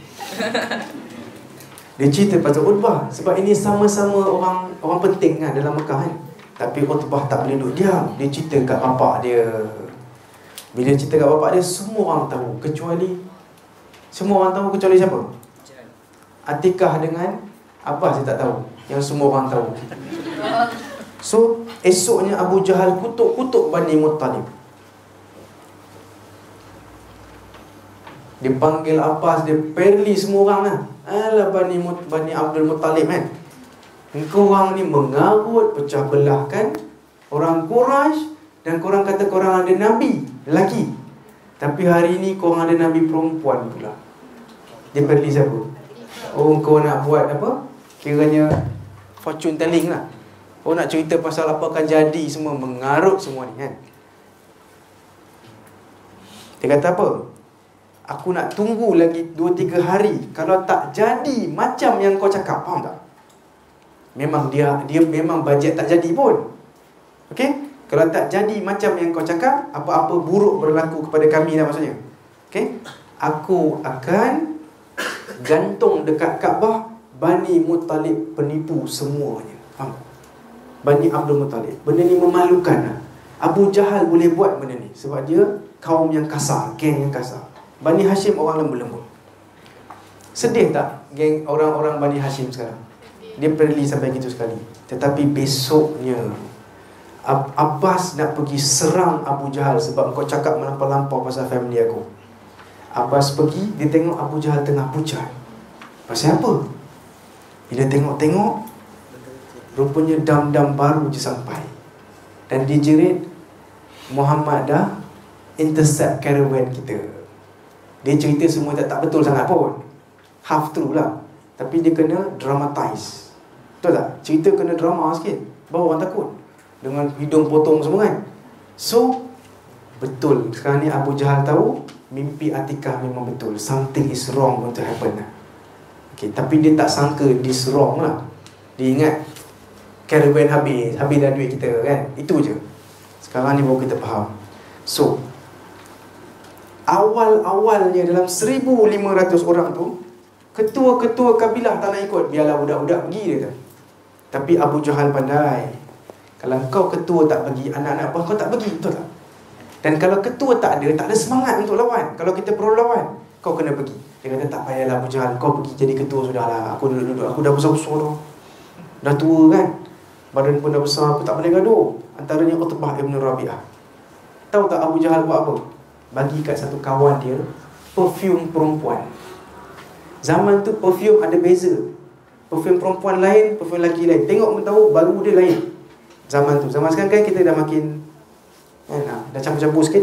[SPEAKER 1] Dia cerita pasal Utbah, sebab ini sama-sama orang penting kan dalam Mekah kan. Tapi Utbah tak boleh duduk diam. Dia cerita kat bapa dia. Bila cerita kat bapa dia, semua orang tahu, kecuali siapa? Atiqah dengan Abbas dia tak tahu. Yang semua orang tahu. So esoknya Abu Jahal kutuk Bani Muttalib. Dia panggil Abbas, dia perli semua orang lah. Alah Bani Abdul Muttalib kan, engkau orang ni mengarut, pecah belahkan orang Quraisy, dan korang kata korang ada Nabi lelaki, tapi hari ni korang ada Nabi perempuan pula. Dia perli siapa? Oh, kau nak buat apa? Kiranya fortune telling lah. Oh, nak cerita pasal apa akan jadi, semua mengarut semua ni kan. Dia kata apa? Aku nak tunggu lagi 2-3 hari. Kalau tak jadi macam yang kau cakap, faham tak? Memang dia memang bajet tak jadi pun. Okey? Kalau tak jadi macam yang kau cakap, apa-apa buruk berlaku kepada kami lah maksudnya. Okey? Aku akan gantung dekat Kaabah Bani Muttalib penipu semuanya. Faham? Bani Abdul Muttalib. Benda ni memalukan lah. Abu Jahal boleh buat benda ni sebab dia kaum yang kasar, geng yang kasar. Bani Hashim orang lembut-lembut. Sedih tak geng orang-orang Bani Hashim sekarang? Dia perli sampai gitu sekali. Tetapi besoknya Abbas nak pergi serang Abu Jahal sebab kau cakap melampau-lampau pasal family aku. Abbas pergi, dia tengok Abu Jahal tengah pucat. Pasal apa? Bila tengok-tengok, rupanya dam-dam baru je sampai. Dan dia jerit, Muhammad dah intercept caravan kita. Dia cerita semua tak betul sangat pun, half true lah, tapi dia kena dramatize. Betul tak? Cerita kena drama sikit, baru orang takut. Dengan hidung potong semua kan. So betul, sekarang ni Abu Jahal tahu mimpi Atikah memang betul. Something is wrong going to happen lah. Okay, tapi dia tak sangka this wrong lah. Dia ingat caravan habis dah duit kita kan. Itu je. Sekarang ni baru kita faham. So awal-awalnya dalam 1,500 orang tu, ketua-ketua kabilah tak nak ikut. Biarlah budak-budak pergi dia kata. Tapi Abu Jahal pandai. Kalau kau ketua tak pergi, anak-anak pun kau tak pergi, betul tak? Dan kalau ketua tak ada semangat untuk lawan. Kalau kita perlu lawan, kau kena pergi. Dia kata tak payahlah Abu Jahal, kau pergi jadi ketua sudahlah. Aku duduk-duduk, aku dah besar-besar dah. Dah tua kan, badan pun dah besar, aku tak boleh gaduh. Antaranya Utbah Ibn Rabi'ah. Tahu tak Abu Jahal buat apa? Bagi kat satu kawan dia perfume perempuan. Zaman tu perfume ada beza. Perfume perempuan lain, perfume lelaki lain. Tengok pun tahu baru dia lain. Zaman tu. Zaman sekarang kan kita dah makin dah campur-campur sikit.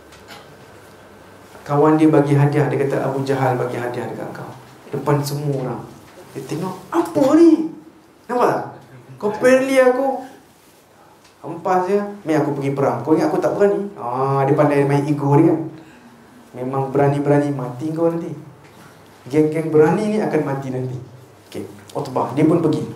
[SPEAKER 1] Kawan dia bagi hadiah. Dia kata Abu Jahal bagi hadiah dekat kau depan semua orang. Dia tengok, apa ni? Nampak tak? Kau perli aku, hempas je, mari aku pergi perang. Kau ingat aku tak berani? Dia pandai main ego dia kan. Memang berani-berani mati kau nanti. Geng-geng berani ni akan mati nanti. Okay, Utbah, dia pun pergi.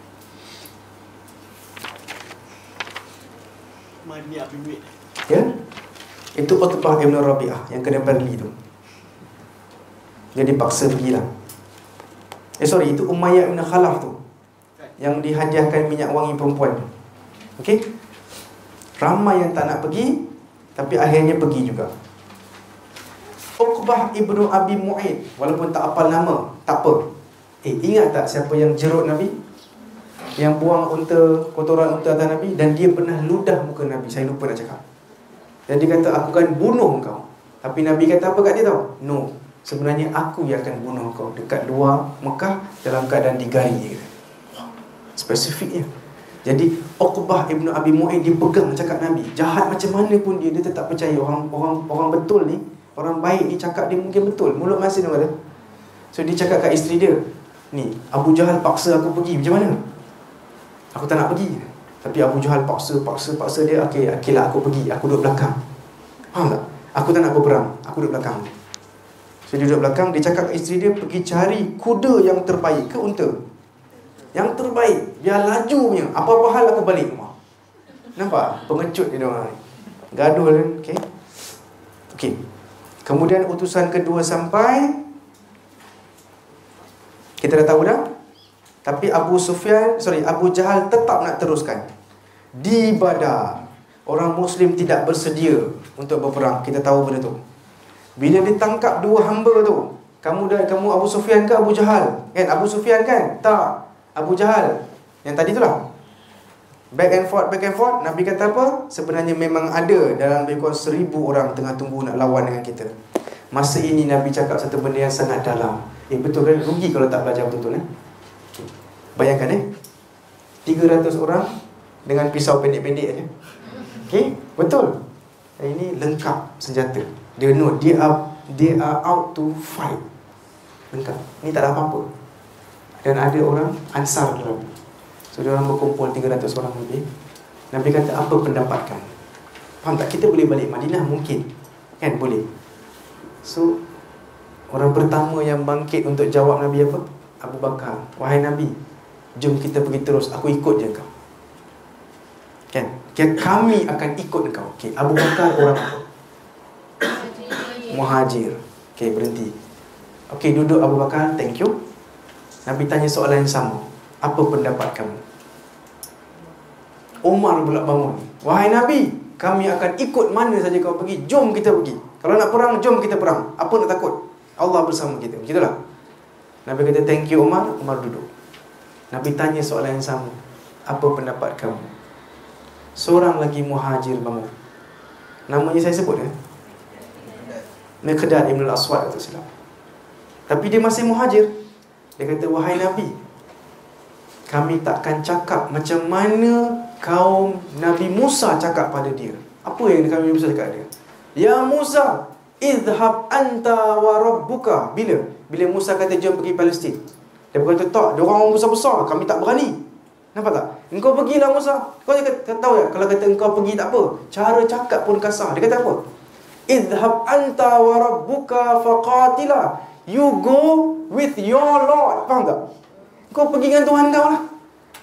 [SPEAKER 5] Mandi habis duit.
[SPEAKER 1] Ya? Itu Utbah Ibn Rabi'ah yang kena perli tu. Jadi paksa pergilah. Itu Umayyah Ibn Khalaf tu, yang dihadiahkan minyak wangi perempuan tu. Okey? Ramai yang tak nak pergi, tapi akhirnya pergi juga. Uqbah ibnu Abi Mu'id, walaupun tak hafal nama, tak apa. Ingat tak siapa yang jerut Nabi? Yang buang kotoran unta atas Nabi, dan dia pernah ludah muka Nabi. Saya lupa nak cakap. Dan dia kata, aku akan bunuh kau. Tapi Nabi kata apa kat dia tahu? No, sebenarnya aku yang akan bunuh kau dekat luar Mekah dalam keadaan digari. Spesifiknya. Jadi Uqbah ibnu Abi Mu'id dia pegang cakap Nabi. Jahat macam mana pun dia tetap percaya orang betul ni, orang baik ni cakap dia mungkin betul. Mulut masin dia kata. So dia cakap kat isteri dia, ni Abu Jahal paksa aku pergi, macam mana? Aku tak nak pergi. Tapi Abu Jahal paksa dia. Okey lah aku pergi, aku duduk belakang. Faham tak? Aku tak nak berperang, aku duduk belakang. So dia duduk belakang, dia cakap kat isteri dia, pergi cari kuda yang terbaik ke unta yang terbaik, biar laju punya. Apa-apa hal aku balik rumah. Nampak? Pengecut dia orang ni. Gaduh kan? Okey. Kemudian utusan kedua sampai, kita dah tahu dah. Tapi Abu Jahal tetap nak teruskan. Di Badar, orang Muslim tidak bersedia untuk berperang. Kita tahu benda tu. Bila ditangkap dua hamba tu, kamu Abu Sufyan ke Abu Jahal? Kan Abu Sufyan kan? Tak, Abu Jahal. Yang tadi tu lah. Back and forth. Nabi kata apa? Sebenarnya memang ada dalam lebih kurang 1,000 orang tengah tunggu nak lawan dengan kita. Masa ini Nabi cakap satu benda yang sangat dalam. Betul kan? Rugi kalau tak belajar betul-betul. Bayangkan 300 orang dengan pisau pendek-pendek aja. Okey, betul. Ini lengkap senjata. Dia are out to fight. Lengkap. Ini tak ada apa-apa. Dan ada orang Ansar dalam. So dia orang berkumpul 300 orang lebih. Nabi kata, apa pendapat kamu? Faham tak? Kita boleh balik Madinah mungkin. Kan? Boleh. So orang pertama yang bangkit untuk jawab Nabi apa? Abu Bakar. Wahai Nabi, jom kita pergi terus. Aku ikut je kau. Kan? Kami akan ikut kau. Okay. Abu Bakar orang apa? Muhajir. Okay, berhenti. Okay, duduk Abu Bakar. Thank you. Nabi tanya soalan yang sama. Apa pendapat kamu? Umar pula bangun. Wahai Nabi, kami akan ikut mana saja kau pergi. Jom kita pergi. Kalau nak perang, jom kita perang. Apa nak takut? Allah bersama kita. Begitulah. Nabi kata, thank you Umar. Umar duduk. Nabi tanya soalan yang sama. Apa pendapat kamu? Seorang lagi muhajir bangun. Namanya saya sebut Miqdad Ibn al-Aswad atau silap. Tapi dia masih muhajir. Dia kata, wahai Nabi, kami takkan cakap macam mana kaum Nabi Musa cakap pada dia. Apa yang kami Musa cakap dia? Ya Musa, idhab anta wa rabbuka. Bila Musa kata jom pergi Palestin, dia berkata tak, dia orang besar-besar, kami tak berani. Nampak tak? Engkau pergilah Musa. Kau tahu tak, kalau kata engkau pergi tak apa, cara cakap pun kasar. Dia kata apa? Idhab anta wa rabbuka faqatila. You go with your Lord. Faham tak? Kau pergi dengan Tuhan kau lah.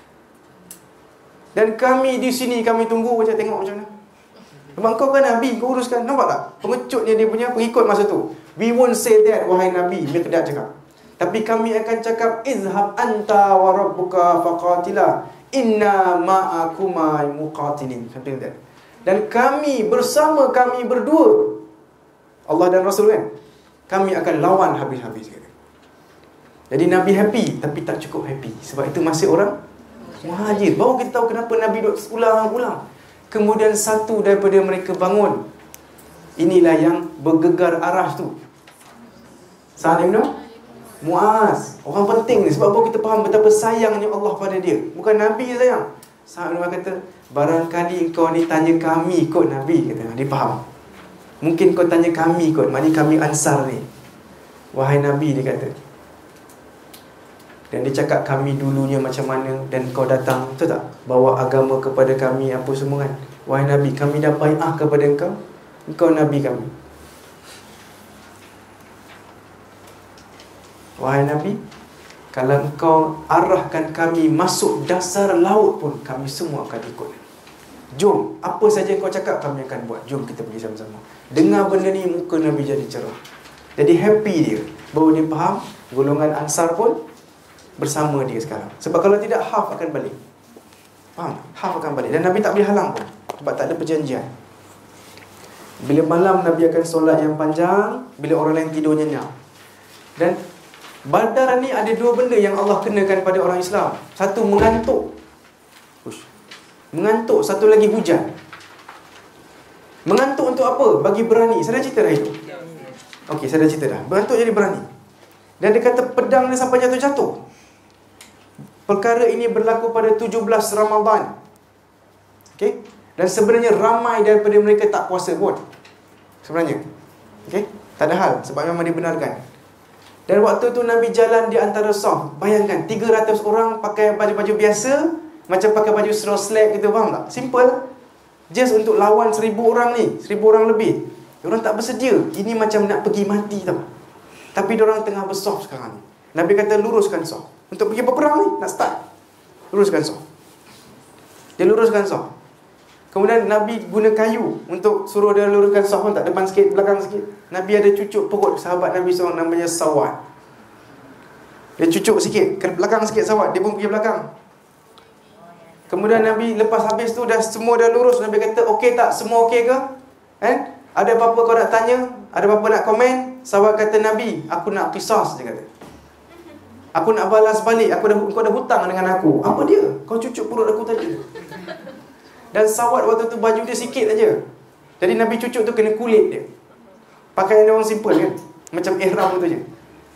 [SPEAKER 1] Dan kami di sini, kami tunggu macam tengok macam mana. Sebab kau kan Nabi, kau uruskan. Nampak tak? Pengecutnya dia punya pengikut masa tu. We won't say that, wahai Nabi. Miqdad cakap. Tapi kami akan cakap, izhab anta wa rabbuka faqatila. Inna ma'akuma muqatilin. Something like that. Dan kami bersama kami berdua, Allah dan Rasul kan, kami akan lawan habis-habis. Jadi Nabi happy, tapi tak cukup happy. Sebab itu masih orang muhajir. Baru kita tahu kenapa Nabi duduk ulang-ulang. Kemudian satu daripada mereka bangun. Inilah yang bergegar aras tu. Sa'ad bin Mu'az. Orang penting ni. Sebab baru kita faham betapa sayangnya Allah pada dia. Bukan Nabi sayang. Sa'ad bin Mu'az kata, barangkali kau ni tanya kami ikut Nabi. Kata. Dia faham. Mungkin kau tanya kami ikut. Maknanya kami Ansar ni. Wahai Nabi, dia kata. Dan dia cakap kami dulunya macam mana. Dan kau datang, betul tak? Bawa agama kepada kami, apa semua kan. Wahai Nabi, kami dah bai'ah kepada engkau. Engkau Nabi kami. Wahai Nabi, kalau engkau arahkan kami masuk dasar laut pun, kami semua akan ikut. Jom, apa saja kau cakap kami akan buat. Jom kita pergi sama-sama. Dengar benda ni, muka Nabi jadi cerah. Jadi happy dia. Baru dia faham, golongan Ansar pun bersama dia sekarang. Sebab kalau tidak, half akan balik. Faham? Half akan balik. Dan Nabi tak boleh halang pun. Sebab tak ada perjanjian. Bila malam, Nabi akan solat yang panjang. Bila orang lain tidur nyenyak. Dan Badar ni ada dua benda yang Allah kenakan pada orang Islam. Satu, mengantuk. Mengantuk. Satu lagi, hujan. Mengantuk untuk apa? Bagi berani. Saya dah cerita dah itu. Okey, saya dah cerita dah. Mengantuk jadi berani. Dan dia kata pedang dia sampai jatuh-jatuh. Perkara ini berlaku pada 17 Ramadan. Okey? Dan sebenarnya ramai daripada mereka tak puasa pun. Sebenarnya. Okey? Tak ada hal. Sebab memang dibenarkan. Dan waktu tu Nabi jalan di antara saf. Bayangkan 300 orang pakai baju-baju biasa, macam pakai baju straw slack gitu, faham tak? Simple. Just untuk lawan 1000 orang ni, 1000 orang lebih. Diorang tak bersedia. Ini macam nak pergi mati tau. Tapi diorang tengah bersaf sekarang ni. Nabi kata luruskan saf. Untuk pergi berperang ni, nak start, luruskan saf. Dia luruskan saf. Kemudian Nabi guna kayu untuk suruh dia luruskan saf, tak, depan sikit, belakang sikit. Nabi ada cucuk perut sahabat Nabi seorang namanya Sawad. Dia cucuk sikit, ke belakang sikit Sawad, dia pun pergi belakang. Kemudian Nabi lepas habis tu dah semua dah lurus, Nabi kata, okey tak? Semua okey ke? Ada apa-apa kau nak tanya? Ada apa-apa nak komen? Sawad kata, Nabi, aku nak qisas, dia kata. Aku nak balas balik, kau ada hutang dengan aku. Apa dia? Kau cucuk perut aku tadi. Dan Sawad waktu tu baju dia sikit aja. Jadi Nabi cucuk tu kena kulit dia. Pakaian dia orang simple kan, macam ihram tu je.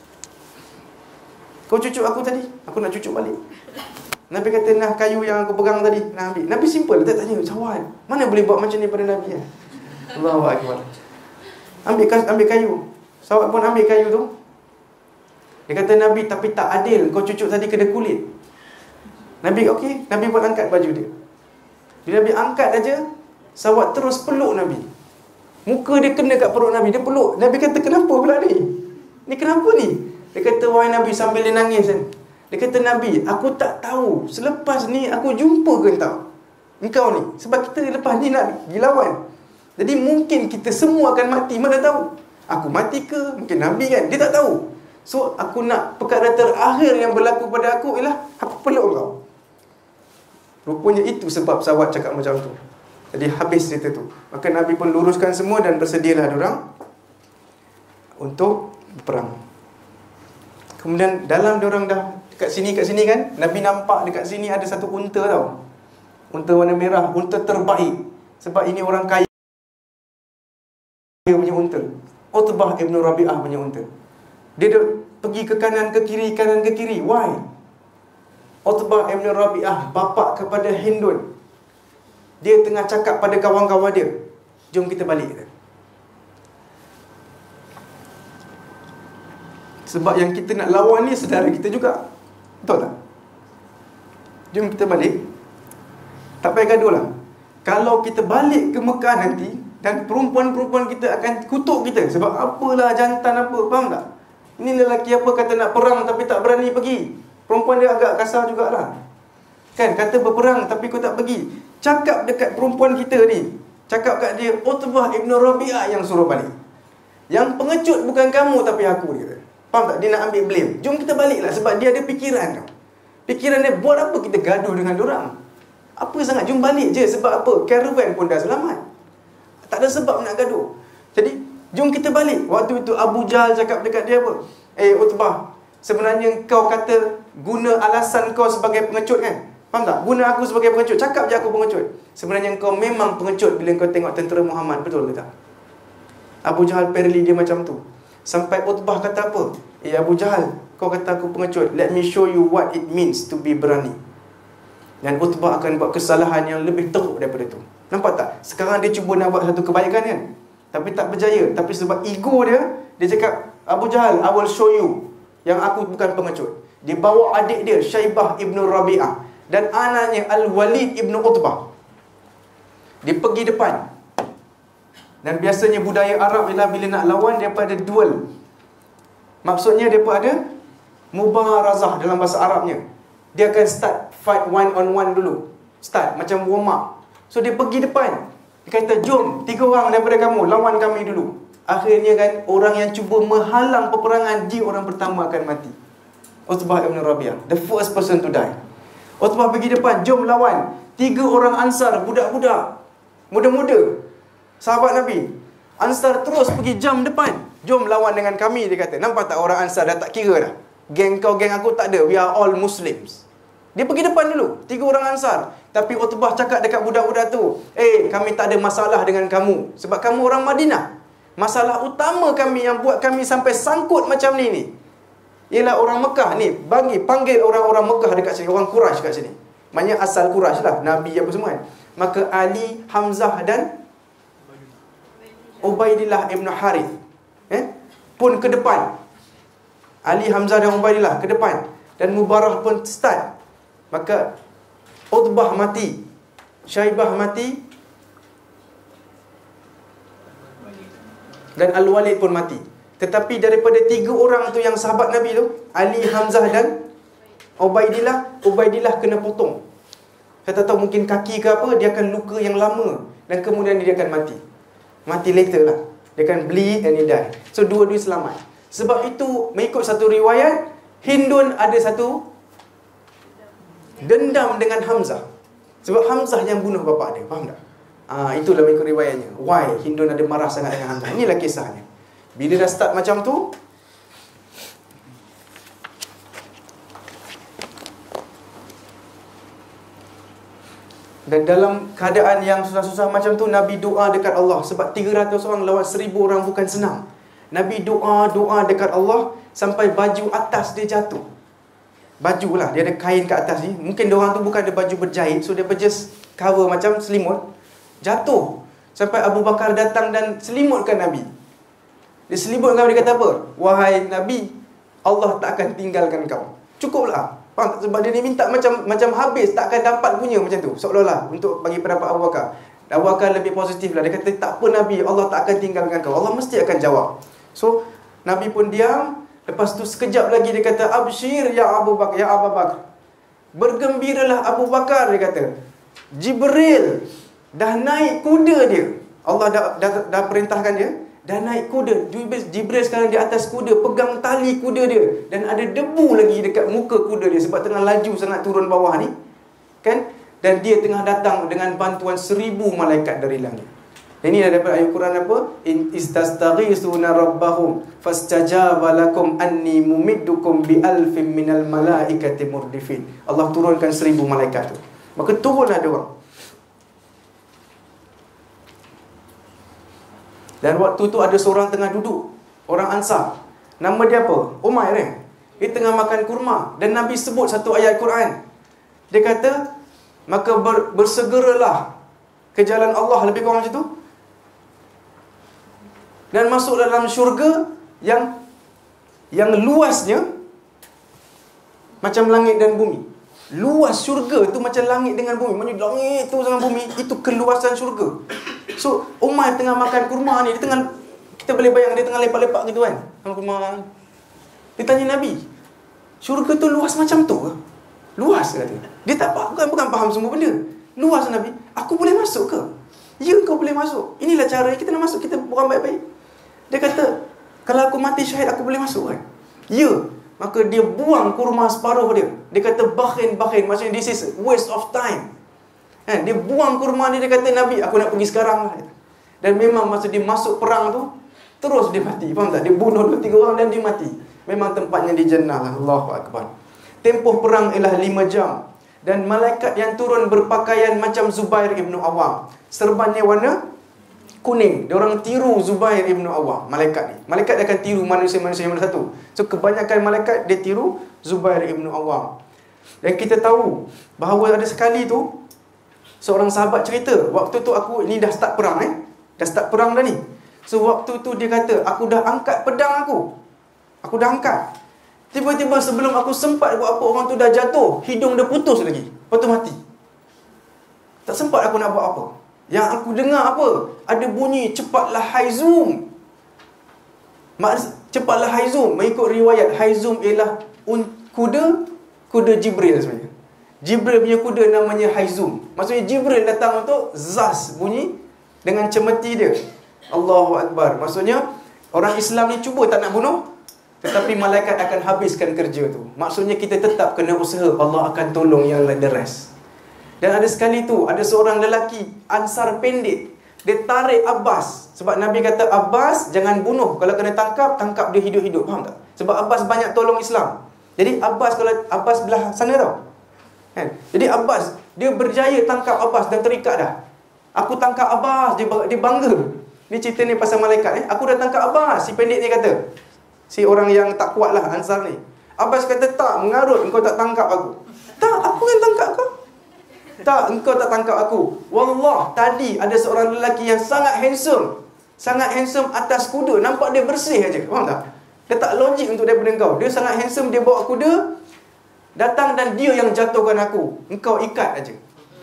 [SPEAKER 1] Kau cucuk aku tadi, aku nak cucuk balik. Nabi kata, nah kayu yang aku pegang tadi, nak ambil. Nabi simple, tak tanya, sawan, mana boleh buat macam ni pada Nabi kan? Allahu Akbar. Ambil kayu. Sahabat pun ambil kayu tu. Dia kata, Nabi, tapi tak adil, kau cucuk tadi kena kulit. Nabi okey, Nabi pun angkat baju dia. Bila Nabi angkat aja, sahabat terus peluk Nabi. Muka dia kena kat perut Nabi, dia peluk. Nabi kata, kenapa pula ni? Ni kenapa ni? Dia kata, wahai Nabi, sambil dia nangis kan. Dia kata, Nabi, aku tak tahu selepas ni aku jumpa ke engkau ni. Sebab kita lepas ni nak dilawan. Jadi mungkin kita semua akan mati, mana tahu. Aku mati ke? Mungkin Nabi kan, dia tak tahu. So aku nak perkara terakhir yang berlaku pada aku ialah aku peluk kau. Rupanya itu sebab sahabat cakap macam tu. Jadi habis cerita tu. Maka Nabi pun luruskan semua dan bersedialah diorang untuk berperang. Kemudian dalam diorang dah kat sini kan, Nabi nampak dekat sini ada satu unta tau. Unta warna merah, unta terbaik. Sebab ini orang kaya punya unta. Utbah Ibn Rabi'ah punya unta. Dia pergi ke kanan ke kiri, kanan ke kiri. Why? Utbah Ibn Rabi'ah, bapa kepada Hindun, dia tengah cakap pada kawan-kawan dia, jom kita balik. Sebab yang kita nak lawan ni saudara kita juga. Betul tak? Jom kita balik. Tak payah gaduh lah. Kalau kita balik ke Mekah nanti, dan perempuan-perempuan kita akan kutuk kita. Sebab apalah jantan apa, faham tak? Ini lelaki apa kata nak perang tapi tak berani pergi. Perempuan dia agak kasar jugalah. Kan, kata berperang tapi kau tak pergi. Cakap dekat perempuan kita ni, cakap kat dia, Utbah Ibn Rabi'ah yang suruh balik. Yang pengecut bukan kamu tapi aku, dia kata. Faham tak? Dia nak ambil blame. Jom kita baliklah sebab dia ada fikiran tau. Fikiran dia, buat apa kita gaduh dengan diorang? Apa sangat, jom balik je. Sebab apa? Caravan pun dah selamat. Tak ada sebab nak gaduh. Jadi, jom kita balik. Waktu itu Abu Jahal cakap dekat dia apa? Utbah, sebenarnya kau kata guna alasan kau sebagai pengecut kan? Faham tak? Guna aku sebagai pengecut. Cakap je aku pengecut. Sebenarnya kau memang pengecut bila kau tengok tentera Muhammad. Betul ke tak? Abu Jahal parali dia macam tu. Sampai Utbah kata apa? Abu Jahal, kau kata aku pengecut. Let me show you what it means to be berani. Dan Utbah akan buat kesalahan yang lebih teruk daripada tu. Nampak tak? Sekarang dia cuba nak buat satu kebaikan kan? Tapi tak berjaya. Tapi sebab ego dia, dia cakap, Abu Jahal, I will show you yang aku bukan pengecut. Dia bawa adik dia, Syaibah Ibn Rabi'ah, dan anaknya Al-Walid Ibn Utbah. Dia pergi depan. Dan biasanya budaya Arab ialah bila nak lawan, dia ada duel. Maksudnya dia ada mubarazah dalam bahasa Arabnya. Dia akan start fight one on one dulu. Start macam warm up. So dia pergi depan. Dia kata, jom 3 orang daripada kamu lawan kami dulu. Akhirnya kan, orang yang cuba menghalang peperangan, dia orang pertama akan mati. Utbah Ibn Rabi'ah, the first person to die. Utbah pergi depan, jom lawan 3 orang Ansar, budak-budak, muda-muda, sahabat Nabi. Ansar terus pergi jam depan, jom lawan dengan kami, dia kata. Nampak tak, orang Ansar dah tak kira dah. Geng kau, geng aku tak ada. We are all Muslims. Dia pergi depan dulu, 3 orang Ansar. Tapi Utbah cakap dekat budak-budak tu, kami tak ada masalah dengan kamu, sebab kamu orang Madinah. Masalah utama kami yang buat kami sampai sangkut macam ni ialah orang Mekah ni. Panggil orang-orang Mekah dekat sini, orang Quraisy kat sini. Maknanya asal Quraisy lah, Nabi apa semua kan. Maka Ali, Hamzah dan Ubaidillah Ibn Harith pun ke depan. Ali, Hamzah dan Ubaidillah ke depan. Dan Mubarah pun start. Maka Utbah mati, Syaibah mati, dan Al-Walid pun mati. Tetapi daripada 3 orang tu yang sahabat Nabi tu, Ali, Hamzah dan Ubaidillah kena potong. Saya tak tahu, mungkin kaki ke apa, dia akan luka yang lama. Dan kemudian dia akan mati. Mati later lah. Dia akan bleed and he die. So dua-dua selamat. Sebab itu, mengikut satu riwayat, Hindun ada satu dendam dengan Hamzah. Sebab Hamzah yang bunuh bapa dia. Faham tak? Itulah mengikut riwayatnya. Why Hindun ada marah sangat dengan Hamzah. Inilah kisahnya. Bila dah start macam tu, Dan dalam keadaan yang susah-susah macam tu, Nabi doa dekat Allah. Sebab 300 orang lawan 1000 orang bukan senang. Nabi doa dekat Allah sampai baju atas dia jatuh. Baju lah, dia ada kain kat atas ni. Mungkin diorang tu bukan ada baju berjahit, so dia just cover macam selimut. Jatuh. Sampai Abu Bakar datang dan selimutkan Nabi. Dia selimutkan, dia kata apa? Wahai Nabi, Allah tak akan tinggalkan kau. Cukuplah. Faham tak? Sebab dia ni minta macam habis, tak akan dapat punya macam tu. Seolah-olah untuk bagi pendapat Abu Bakar. Abu Bakar lebih positif lah. Dia kata, tak apa Nabi, Allah tak akan tinggalkan kau. Allah mesti akan jawab. So, Nabi pun diam. Lepas tu sekejap lagi dia kata, Abshir ya Abu Bakar, ya Abu Bakar. Bergembiralah Abu Bakar, dia kata. Jibril dah naik kuda dia. Allah dah perintahkan dia. Dah naik kuda. Jibril sekarang di atas kuda, pegang tali kuda dia. Dan ada debu lagi dekat muka kuda dia. Sebab tengah laju sangat turun bawah ni. Kan? Dan dia tengah datang dengan bantuan 1000 malaikat dari langit. Ini dah dapat ayat Quran apa? In istastaghisuna rabbahum fastajaba lakum anni mumiddukum bi alfin minal malaikati murdifin. Allah turunkan 1000 malaikat tu. Maka turunlah dia orang. Dan waktu tu ada seorang tengah duduk, orang Ansar. Nama dia apa? Umair ni. Dia tengah makan kurma. Dan Nabi sebut satu ayat Quran. Dia kata, maka bersegeralah ke jalan Allah, lebih kurang macam tu. Dan masuk dalam syurga yang luasnya macam langit dan bumi. Luas syurga tu macam langit dengan bumi. Maksudnya langit tu dengan bumi, itu keluasan syurga. So, Umar tengah makan kurma ni, kita boleh bayang dia tengah lepak-lepak gitu kan. Makan kurma. Dia tanya Nabi, syurga tu luas macam tu ke? Luas kata. Dia tak bukan faham semua benda. Luas Nabi, aku boleh masuk ke? Ya, kau boleh masuk. Inilah cara kita nak masuk, kita orang baik-baik. Dia kata, kalau aku mati syahid, aku boleh masuk kan? Ya. Maka dia buang kurma separuh dia. Dia kata, bakhin. Maksudnya, this is waste of time. Dia buang kurma dia kata, Nabi, aku nak pergi sekarang lah. Dan memang masa dia masuk perang tu, terus dia mati. Faham tak? Dia bunuh 2-3 orang dan dia mati. Memang tempatnya di Jannah lah. Allahu Akbar. Tempoh perang ialah 5 jam. Dan malaikat yang turun berpakaian macam Zubair ibn Awam. Serbannya warna kuning. Diorang tiru Zubair ibn Awam. Malaikat ni. Malaikat dia akan tiru manusia-manusia yang mana satu. So kebanyakan malaikat dia tiru Zubair ibn Awam. Dan kita tahu bahawa ada sekali tu seorang sahabat cerita, waktu tu aku ni dah start perang dah start perang dah ni. So waktu tu dia kata, aku dah angkat pedang aku dah angkat. Tiba-tiba sebelum aku sempat buat apa, orang tu dah jatuh, hidung dia putus lagi, lepas tu mati. Tak sempat aku nak buat apa. Yang aku dengar apa? Ada bunyi, cepatlah Haizum. Cepatlah Haizum. Mengikut riwayat, Haizum ialah kuda Jibril sebenarnya. Jibril punya kuda namanya Haizum. Maksudnya Jibril datang untuk zas bunyi dengan cemeti dia. Allahu Akbar. Maksudnya orang Islam ni cuba tak nak bunuh, tetapi malaikat akan habiskan kerja tu. Maksudnya kita tetap kena usaha, Allah akan tolong yang the rest. Dan ada sekali tu, ada seorang lelaki Ansar pendek. Dia tarik Abbas. Sebab Nabi kata, Abbas jangan bunuh. Kalau kena tangkap dia hidup-hidup. Faham tak? Sebab Abbas banyak tolong Islam. Jadi Abbas, kalau Abbas belah sana tau kan? Jadi Abbas, dia berjaya tangkap Abbas dan terikat dah. Aku tangkap Abbas, dia bangga. Ni cerita ni pasal malaikat Aku dah tangkap Abbas. Si pendek ni kata, si orang yang tak kuat lah, Ansar ni. Abbas kata, tak, mengarut engkau tak tangkap aku. Tak, aku yang tangkap kau. Tak, engkau tak tangkap aku. Wallah, tadi ada seorang lelaki yang sangat handsome atas kuda. Nampak dia bersih aja. Faham tak? Dia tak logik untuk daripada engkau. Dia sangat handsome, dia bawa kuda, datang dan dia yang jatuhkan aku. Engkau ikat aja.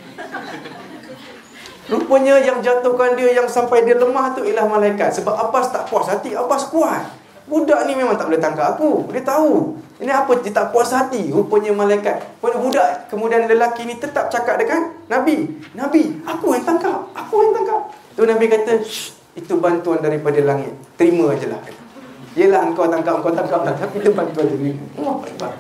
[SPEAKER 1] Rupanya yang jatuhkan dia, yang sampai dia lemah tu ialah malaikat. Sebab Abbas tak puas hati. Abbas kuat. Budak ni memang tak boleh tangkap aku. Dia tahu. Ini apa dia tak puas hati. Rupanya malaikat. Budak, kemudian lelaki ni tetap cakap dengan Nabi, aku yang tangkap. Tu Nabi kata, itu bantuan daripada langit. Terima je lah. Yelah, engkau tangkap lah. Tapi itu bantuan dari Allah.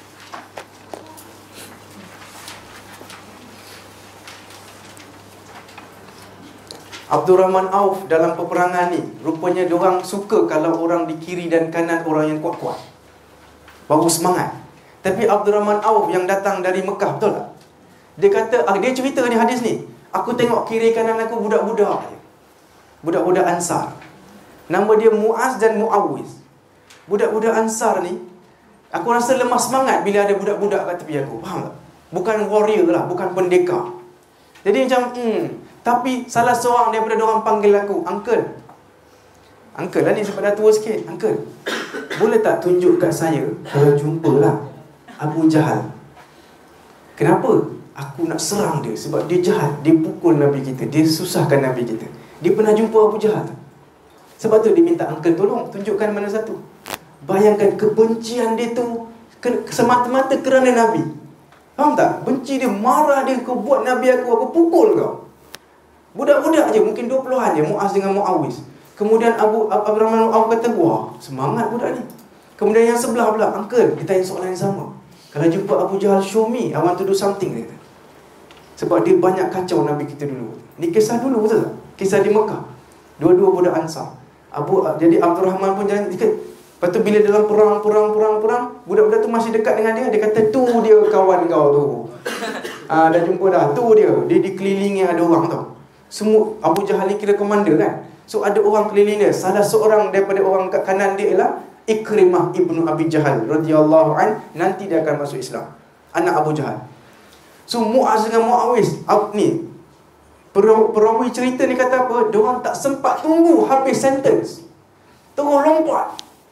[SPEAKER 1] Abdul Rahman Auf dalam peperangan ni, rupanya diorang suka kalau orang di kiri dan kanan orang yang kuat-kuat, baru semangat. Tapi Abdul Rahman Auf yang datang dari Mekah, betul tak? Dia kata, dia cerita ni hadis ni, aku tengok kiri kanan aku budak-budak je. Budak-budak Ansar. Nama dia Muaz dan Muawiz. Budak-budak Ansar ni, aku rasa lemah semangat bila ada budak-budak kat tepi aku. Faham tak? Bukan warrior lah, bukan pendekar. Jadi macam, tapi salah seorang daripada diorang panggil aku, Uncle. Uncle lah ni sebab dah tua sikit. Uncle, boleh tak tunjuk kat saya kalau jumpa lah Abu Jahal? Kenapa? Aku nak serang dia sebab dia jahat. Dia pukul Nabi kita, dia susahkan Nabi kita. Dia pernah jumpa Abu Jahal. Sebab tu dia minta Uncle tolong tunjukkan mana satu. Bayangkan kebencian dia tu semata-mata kerana Nabi. Faham tak? Benci dia, marah dia, kau buat Nabi aku pukul kau. Budak-budak je, mungkin 20-an je, Muaz dengan Muawiz. Kemudian Abdurrahman Auf kata, wah, semangat budak ni. Kemudian yang sebelah pula, Uncle, dia tanya soalan yang sama. Kalau jumpa Abu Jahal, show me, I want to do something, dia kata. Sebab dia banyak kacau Nabi kita dulu. Ni kisah dulu, betul tak? Kisah di Mekah. Dua-dua budak Ansar. Jadi Abdurrahman pun jangan dekat. Lepas tu bila dalam perang, budak-budak tu masih dekat dengan dia. Dia kata, tu dia kawan kau tu. Dah jumpa dah, tu dia. Dia dikelilingi ada orang tau. Semua Abu Jahal ni kira komander kan. So ada orang keliling dia. Salah seorang daripada orang kat kanan dia ialah Ikrimah ibnu Abi Jahal radhiyallahu an. Nanti dia akan masuk Islam, anak Abu Jahal. So Muaz dengan Muawiz ni, perawi cerita ni kata apa? Diorang tak sempat tunggu habis sentence, terus lompat.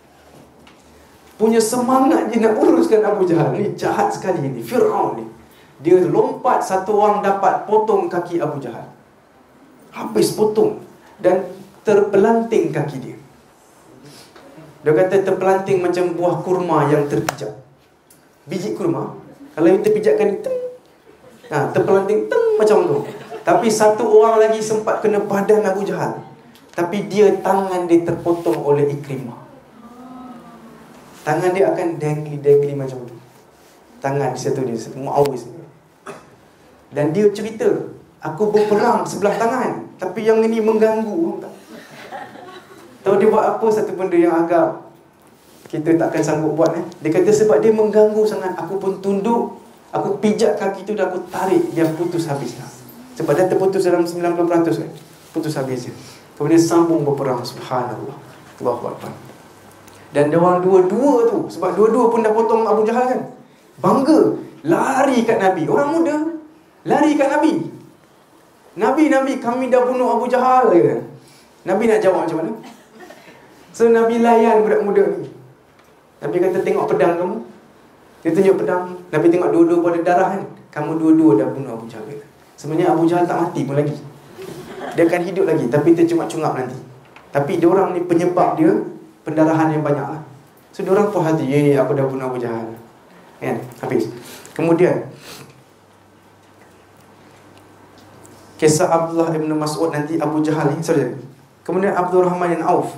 [SPEAKER 1] Punya semangat je nak uruskan Abu Jahal. Ni jahat sekali ni, Fir'aun ni. Dia lompat, satu orang dapat potong kaki Abu Jahal. Habis potong. Dan terpelanting kaki dia. Dia kata terpelanting macam buah kurma yang terpijak. Biji kurma, kalau kita pijatkan terpelanting macam tu. Tapi satu orang lagi sempat kena badan Abu Jahal. Tapi dia, tangan dia terpotong oleh Ikrimah. Tangan dia akan dangli macam tu. Tangan di situ dia, Muawiz. Dan dia cerita, aku berperang sebelah tangan, tapi yang ini mengganggu. Tahu dia buat apa? Satu benda yang agak kita takkan sanggup buat. Dia kata sebab dia mengganggu sangat, aku pun tunduk, aku pijak kaki tu dan aku tarik, dia putus habis lah. Sebab dia terputus dalam 90% kan. Putus habis je. Kemudian sambung berperang. Subhanallah, Allahu Akbar. Dan diorang dua-dua tu, sebab dua-dua pun dah potong Abu Jahal kan, bangga, lari kat Nabi. Orang muda lari kat Nabi. Nabi, kami dah bunuh Abu Jahal kan? Nabi nak jawab macam mana? So Nabi layan budak muda ni. Nabi kata, tengok pedang kamu. Dia tunjuk pedang. Nabi tengok dua-dua pun ada darah kan. Kamu dua-dua dah bunuh Abu Jahal. Sebenarnya Abu Jahal tak mati pun lagi. Dia akan hidup lagi, tapi tercungap-cungap nanti. Tapi diorang ni penyebab dia pendarahan yang banyak lah. So diorang puas hati, aku dah bunuh Abu Jahal kan? Habis. Kemudian kisah Abdullah ibn Mas'ud nanti Abu Jahal ni, kemudian Abdurrahman bin Auf.